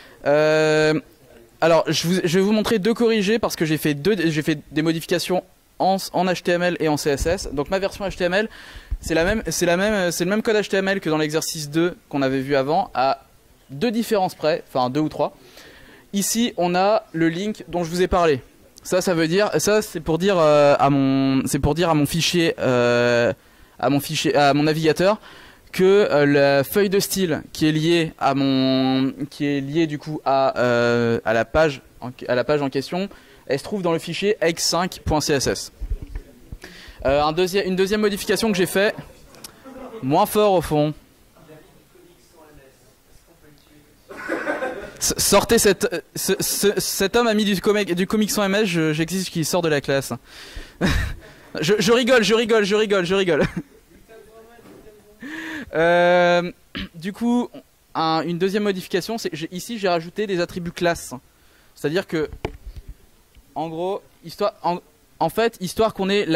Alors, je vais vous montrer deux corrigés parce que j'ai fait des modifications en HTML et en CSS. Donc ma version HTML, c'est le même code HTML que dans l'exercice 2 qu'on avait vu avant, à deux différences près, enfin 2 ou 3. Ici, on a le link dont je vous ai parlé. Ça veut dire, c'est pour dire à mon fichier, à mon navigateur, que la feuille de style qui est liée du coup à la page en question, elle se trouve dans le fichier x5.css. Une deuxième modification que j'ai fait, moins fort au fond. Sortez cet homme a mis du comic sans MS, j'exige qu'il sort de la classe. je rigole. Du coup, une deuxième modification, c'est ici j'ai rajouté des attributs classes. C'est-à-dire que, en gros, histoire qu'on ait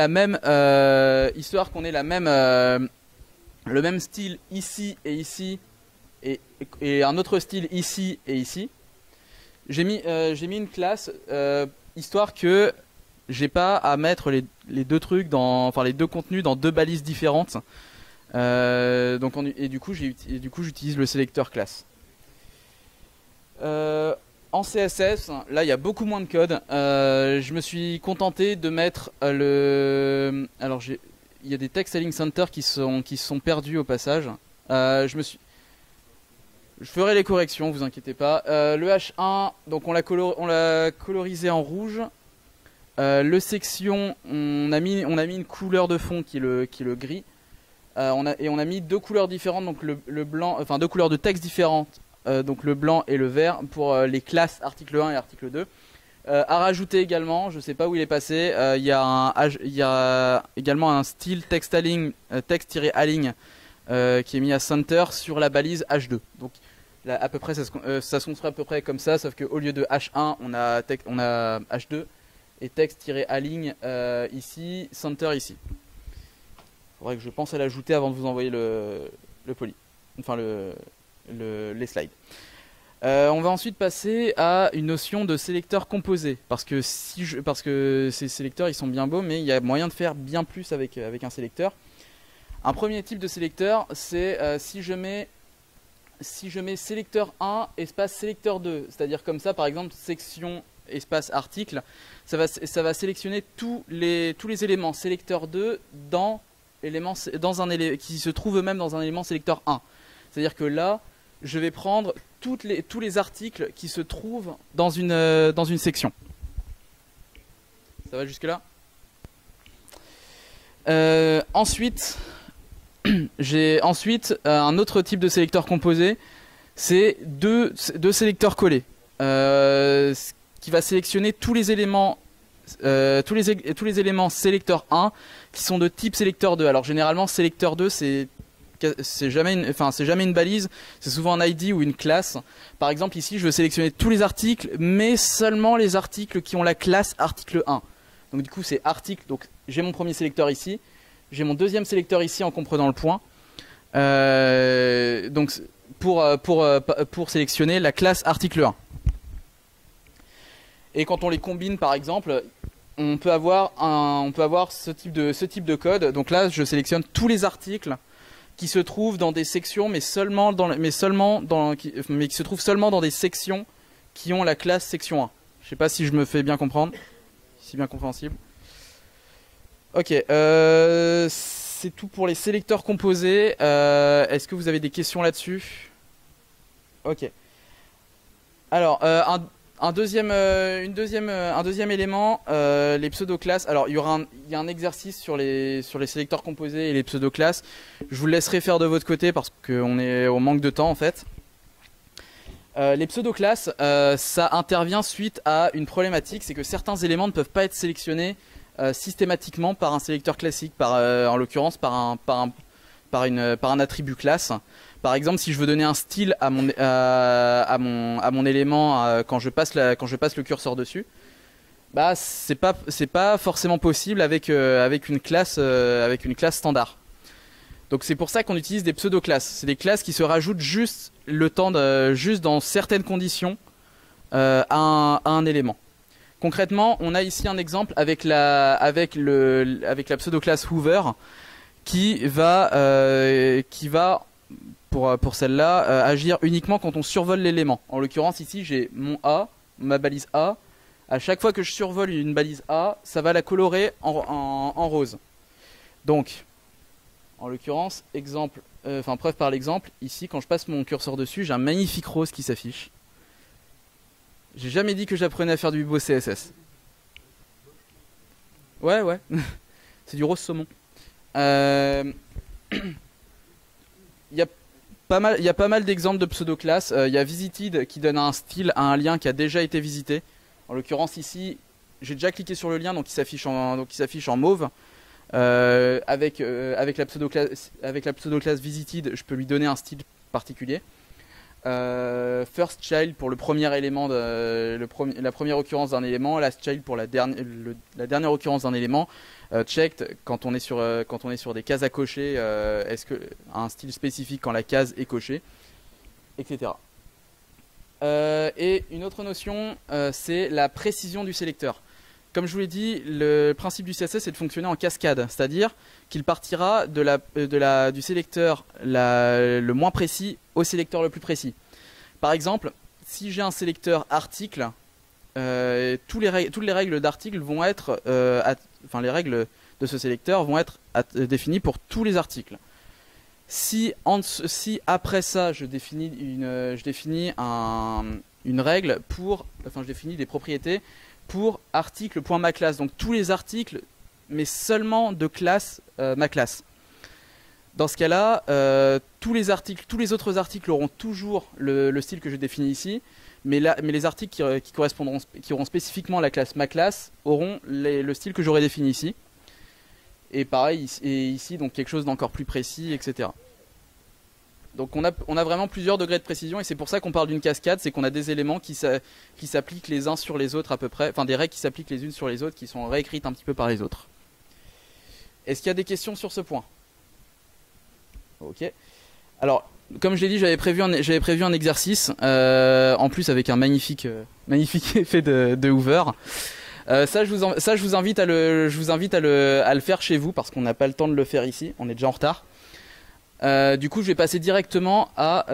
le même style ici et ici, et un autre style ici et ici, j'ai mis une classe histoire que j'ai pas à mettre les deux trucs les deux contenus dans deux balises différentes. Du coup j'utilise le sélecteur classe. En CSS, là il y a beaucoup moins de code. Je me suis contenté de mettre il y a des text styling center qui sont perdus au passage. Je ferai les corrections, vous inquiétez pas. Le H1, donc on l'a colorisé en rouge. Le section, on a mis une couleur de fond qui est le gris. On a mis deux couleurs différentes, donc le blanc, enfin deux couleurs de texte différentes, donc le blanc et le vert pour les classes article 1 et article 2. À rajouter également, je sais pas où il est passé, il y a également un style text-align qui est mis à center sur la balise H2. Donc là, à peu près, ça se construit à peu près comme ça, sauf qu'au lieu de H1, on a H2 et text-aligne ici, center ici. Il faudrait que je pense à l'ajouter avant de vous envoyer le poly, enfin les slides. On va ensuite passer à une notion de sélecteur composé, parce que ces sélecteurs ils sont bien beaux, mais il y a moyen de faire bien plus avec un sélecteur. Un premier type de sélecteur, c'est si je mets sélecteur 1 espace sélecteur 2, c'est-à-dire comme ça par exemple section espace article, ça va sélectionner tous les éléments sélecteur 2 qui se trouvent eux-mêmes dans un élément sélecteur 1. C'est-à-dire que là, je vais prendre tous les articles qui se trouvent dans une section. Ça va jusque-là? Ensuite, j'ai un autre type de sélecteur composé, c'est deux sélecteurs collés, qui va sélectionner tous les éléments sélecteur 1 qui sont de type sélecteur 2. Alors généralement sélecteur 2 c'est jamais une balise, c'est souvent un ID ou une classe. Par exemple ici je veux sélectionner tous les articles, mais seulement les articles qui ont la classe article 1. Donc du coup c'est article, donc j'ai mon premier sélecteur ici, j'ai mon deuxième sélecteur ici en comprenant le point. Donc pour sélectionner la classe article 1. Et quand on les combine par exemple, on peut avoir ce type de code. Donc là je sélectionne tous les articles qui se trouvent dans des sections, mais qui se trouvent seulement dans des sections qui ont la classe section 1. Je sais pas si je me fais bien comprendre, si c'est bien compréhensible. Ok, c'est tout pour les sélecteurs composés. Est-ce que vous avez des questions là-dessus? Ok. Alors, un deuxième élément, les pseudo-classes. Alors, il y a un exercice sur les sélecteurs composés et les pseudo-classes. Je vous le laisserai faire de votre côté parce qu'on est au manque de temps en fait. Les pseudo-classes, ça intervient suite à une problématique, c'est que certains éléments ne peuvent pas être sélectionnés systématiquement par un sélecteur classique, en l'occurrence par un attribut classe. Par exemple, si je veux donner un style à mon élément quand je passe le curseur dessus, bah c'est pas forcément possible avec une classe standard. Donc c'est pour ça qu'on utilise des pseudo-classes. C'est des classes qui se rajoutent juste dans certaines conditions à un élément. Concrètement, on a ici un exemple avec la pseudo-classe Hoover qui va pour celle-là agir uniquement quand on survole l'élément. En l'occurrence ici j'ai mon A, ma balise A. À chaque fois que je survole une balise A, ça va la colorer en rose. Donc, en l'occurrence, preuve par l'exemple, ici quand je passe mon curseur dessus, j'ai un magnifique rose qui s'affiche. J'ai jamais dit que j'apprenais à faire du beau CSS. Ouais. C'est du rose saumon. Il y a pas mal d'exemples de pseudo-classes. Il y a Visited qui donne un style à un lien qui a déjà été visité. En l'occurrence ici, j'ai déjà cliqué sur le lien, donc il s'affiche en mauve. Avec la pseudo-classe Visited, je peux lui donner un style particulier. First child pour le premier élément, la première occurrence d'un élément. Last child pour la dernière occurrence d'un élément. Checked quand on est sur des cases à cocher. Est-ce que un style spécifique quand la case est cochée, etc. Et une autre notion, c'est la précision du sélecteur. Comme je vous l'ai dit, le principe du CSS c'est de fonctionner en cascade, c'est-à-dire qu'il partira du sélecteur le moins précis au sélecteur le plus précis. Par exemple, si j'ai un sélecteur article, toutes les règles d'article vont être, les règles de ce sélecteur vont être définies pour tous les articles. Si après ça je définis une règle je définis des propriétés pour article.maclass, donc tous les articles, mais seulement de classe maclass. Dans ce cas-là, tous les autres articles auront toujours le style que je définis ici, mais les articles qui auront spécifiquement la classe maclass auront le style que j'aurais défini ici. Et pareil, ici donc quelque chose d'encore plus précis, etc. Donc on a vraiment plusieurs degrés de précision et c'est pour ça qu'on parle d'une cascade, c'est qu'on a des éléments qui s'appliquent les uns sur les autres à peu près, enfin des règles qui s'appliquent les unes sur les autres qui sont réécrites un petit peu par les autres. Est-ce qu'il y a des questions sur ce point? Ok. Alors, comme je l'ai dit, j'avais prévu un exercice, en plus avec un magnifique effet de Hoover. Ça, je vous invite à le faire chez vous parce qu'on n'a pas le temps de le faire ici, on est déjà en retard. Du coup, je vais passer directement à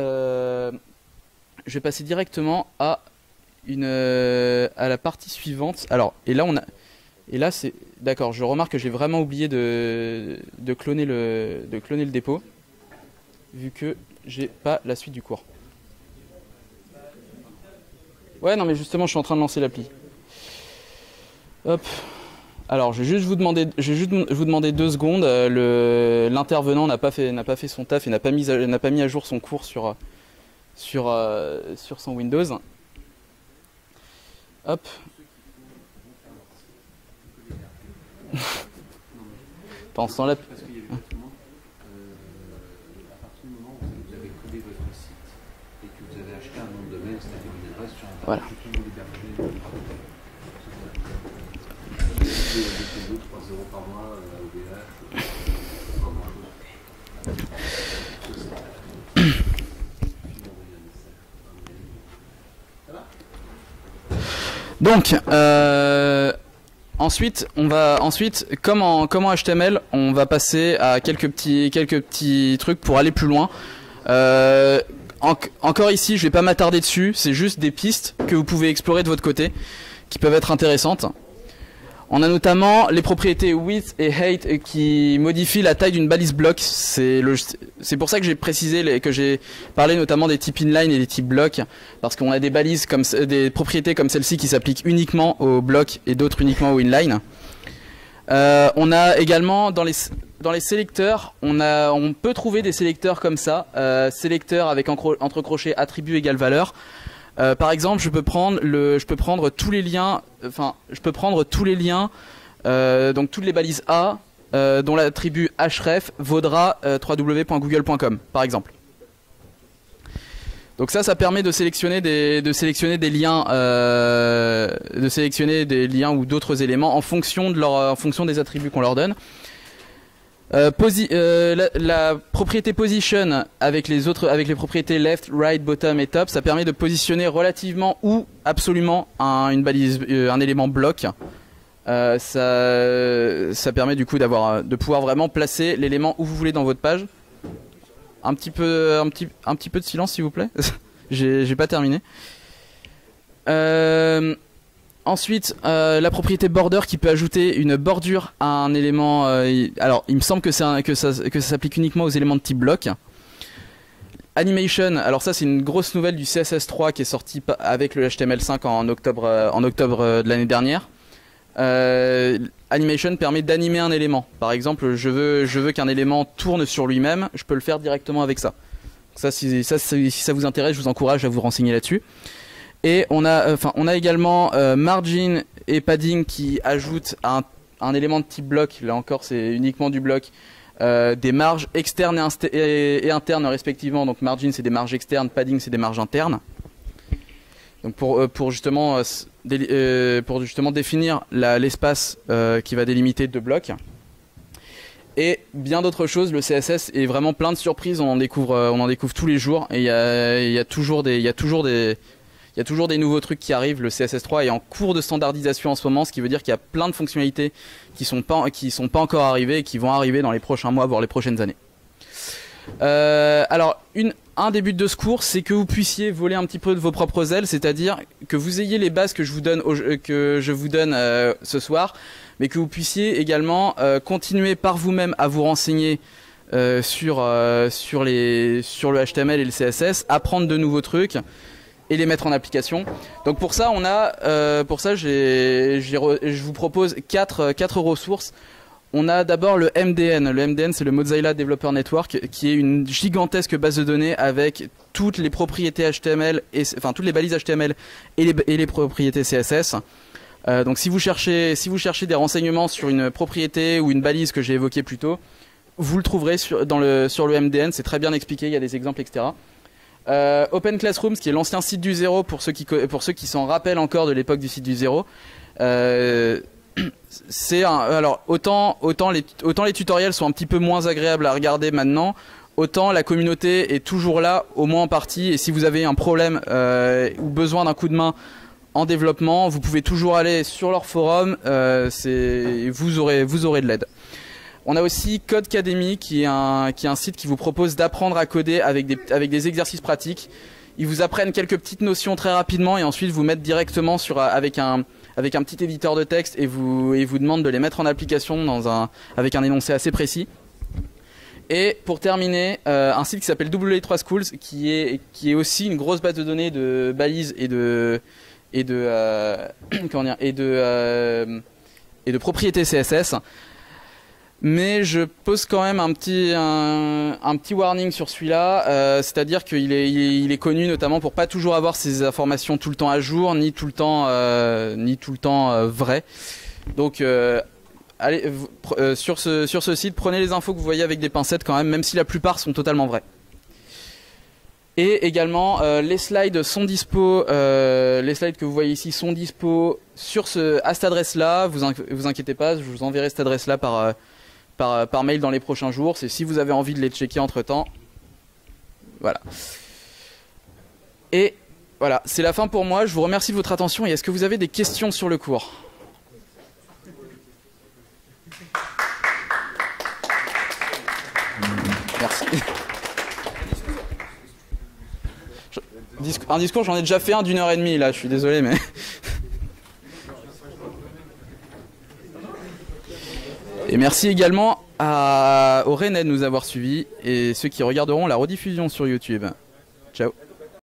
la partie suivante. Alors, et là c'est d'accord. Je remarque que j'ai vraiment oublié de cloner le dépôt, vu que j'ai pas la suite du cours. Ouais, non, mais justement, je suis en train de lancer l'appli. Hop. Alors, je vais juste vous demander 2 secondes. L'intervenant n'a pas fait son taf et n'a pas mis à jour son cours sur son Windows. Hop. Pendant ce temps-là. Parce qu'il y avait justement, à partir du moment où vous avez codé votre site et que vous avez acheté un nom de domaine, c'est-à-dire une adresse sur Internet, Voilà. tout vous l'hébergez. Vous payez 3 € par mois à OVH, pas Donc, ensuite, comme en HTML, on va passer à quelques petits trucs pour aller plus loin. Encore ici, je vais pas m'attarder dessus, c'est juste des pistes que vous pouvez explorer de votre côté, qui peuvent être intéressantes. On a notamment les propriétés width et height qui modifient la taille d'une balise bloc. C'est pour ça que j'ai précisé que j'ai parlé notamment des types inline et des types bloc, parce qu'on a des balises des propriétés comme celle-ci qui s'appliquent uniquement au bloc et d'autres uniquement au inline. On a également dans les sélecteurs, on peut trouver des sélecteurs comme ça, sélecteurs avec entre crochets attribut égale valeur. Par exemple, je peux prendre tous les liens, donc toutes les balises A, dont l'attribut href vaudra www.google.com, par exemple. Donc ça permet de sélectionner des liens, ou d'autres éléments en fonction des attributs qu'on leur donne. La propriété position avec les propriétés left, right, bottom et top, ça permet de positionner relativement ou absolument un élément bloc. Ça permet du coup de pouvoir vraiment placer l'élément où vous voulez dans votre page. Un petit peu de silence s'il vous plaît. J'ai pas terminé. Ensuite, la propriété border qui peut ajouter une bordure à un élément. Alors, il me semble que ça s'applique uniquement aux éléments de type bloc. Animation, alors ça c'est une grosse nouvelle du CSS3 qui est sorti avec le HTML5 en octobre de l'année dernière. Animation permet d'animer un élément. Par exemple, je veux qu'un élément tourne sur lui-même, je peux le faire directement avec ça. Si ça vous intéresse, je vous encourage à vous renseigner là-dessus. Et on a également margin et padding qui ajoutent un élément de type bloc. Là encore, c'est uniquement du bloc. Des marges externes et internes respectivement. Donc margin c'est des marges externes, padding c'est des marges internes. Donc pour justement définir l'espace qui va délimiter 2 blocs. Et bien d'autres choses. Le CSS est vraiment plein de surprises. On en découvre tous les jours. Et il y a toujours des nouveaux trucs qui arrivent. Le CSS3 est en cours de standardisation en ce moment, ce qui veut dire qu'il y a plein de fonctionnalités qui sont pas encore arrivées et qui vont arriver dans les prochains mois, voire les prochaines années. Alors, un des buts de ce cours, c'est que vous puissiez voler un petit peu de vos propres ailes, c'est-à-dire que vous ayez les bases que je vous donne ce soir, mais que vous puissiez également continuer par vous-même à vous renseigner sur le HTML et le CSS, apprendre de nouveaux trucs et les mettre en application. Donc pour ça, je vous propose quatre ressources. On a d'abord le MDN. Le MDN, c'est le Mozilla Developer Network, qui est une gigantesque base de données avec toutes les propriétés HTML, toutes les balises HTML et les propriétés CSS. Donc si vous cherchez des renseignements sur une propriété ou une balise que j'ai évoquée plus tôt, vous le trouverez sur le MDN, c'est très bien expliqué, il y a des exemples, etc. Open Classrooms, qui est l'ancien site du zéro, pour ceux qui s'en rappellent encore de l'époque du site du zéro. Alors autant les tutoriels sont un petit peu moins agréables à regarder maintenant, autant la communauté est toujours là, au moins en partie, et si vous avez un problème ou besoin d'un coup de main en développement, vous pouvez toujours aller sur leur forum, vous aurez de l'aide. On a aussi Codecademy, qui est un site qui vous propose d'apprendre à coder avec des exercices pratiques. Ils vous apprennent quelques petites notions très rapidement et ensuite vous mettent directement avec un petit éditeur de texte et vous demandent de les mettre en application avec un énoncé assez précis. Et pour terminer, un site qui s'appelle W3 Schools, qui est aussi une grosse base de données de balises et de propriétés CSS. Mais je pose quand même un petit warning sur celui-là, c'est-à-dire qu'il est connu notamment pour pas toujours avoir ses informations tout le temps à jour, ni tout le temps vraies. Donc allez, sur ce site, prenez les infos que vous voyez avec des pincettes quand même si la plupart sont totalement vraies. Et également, les slides sont dispo, les slides que vous voyez ici sont dispo à cette adresse-là. Vous inquiétez pas, je vous enverrai cette adresse-là par mail dans les prochains jours. C'est si vous avez envie de les checker entre-temps. Voilà. Et voilà, c'est la fin pour moi. Je vous remercie de votre attention. Et est-ce que vous avez des questions sur le cours ? Merci. Un discours, j'en ai déjà fait un d'1h30 là, je suis désolé mais... Et merci également aux Rennais de nous avoir suivis et ceux qui regarderont la rediffusion sur YouTube. Ciao.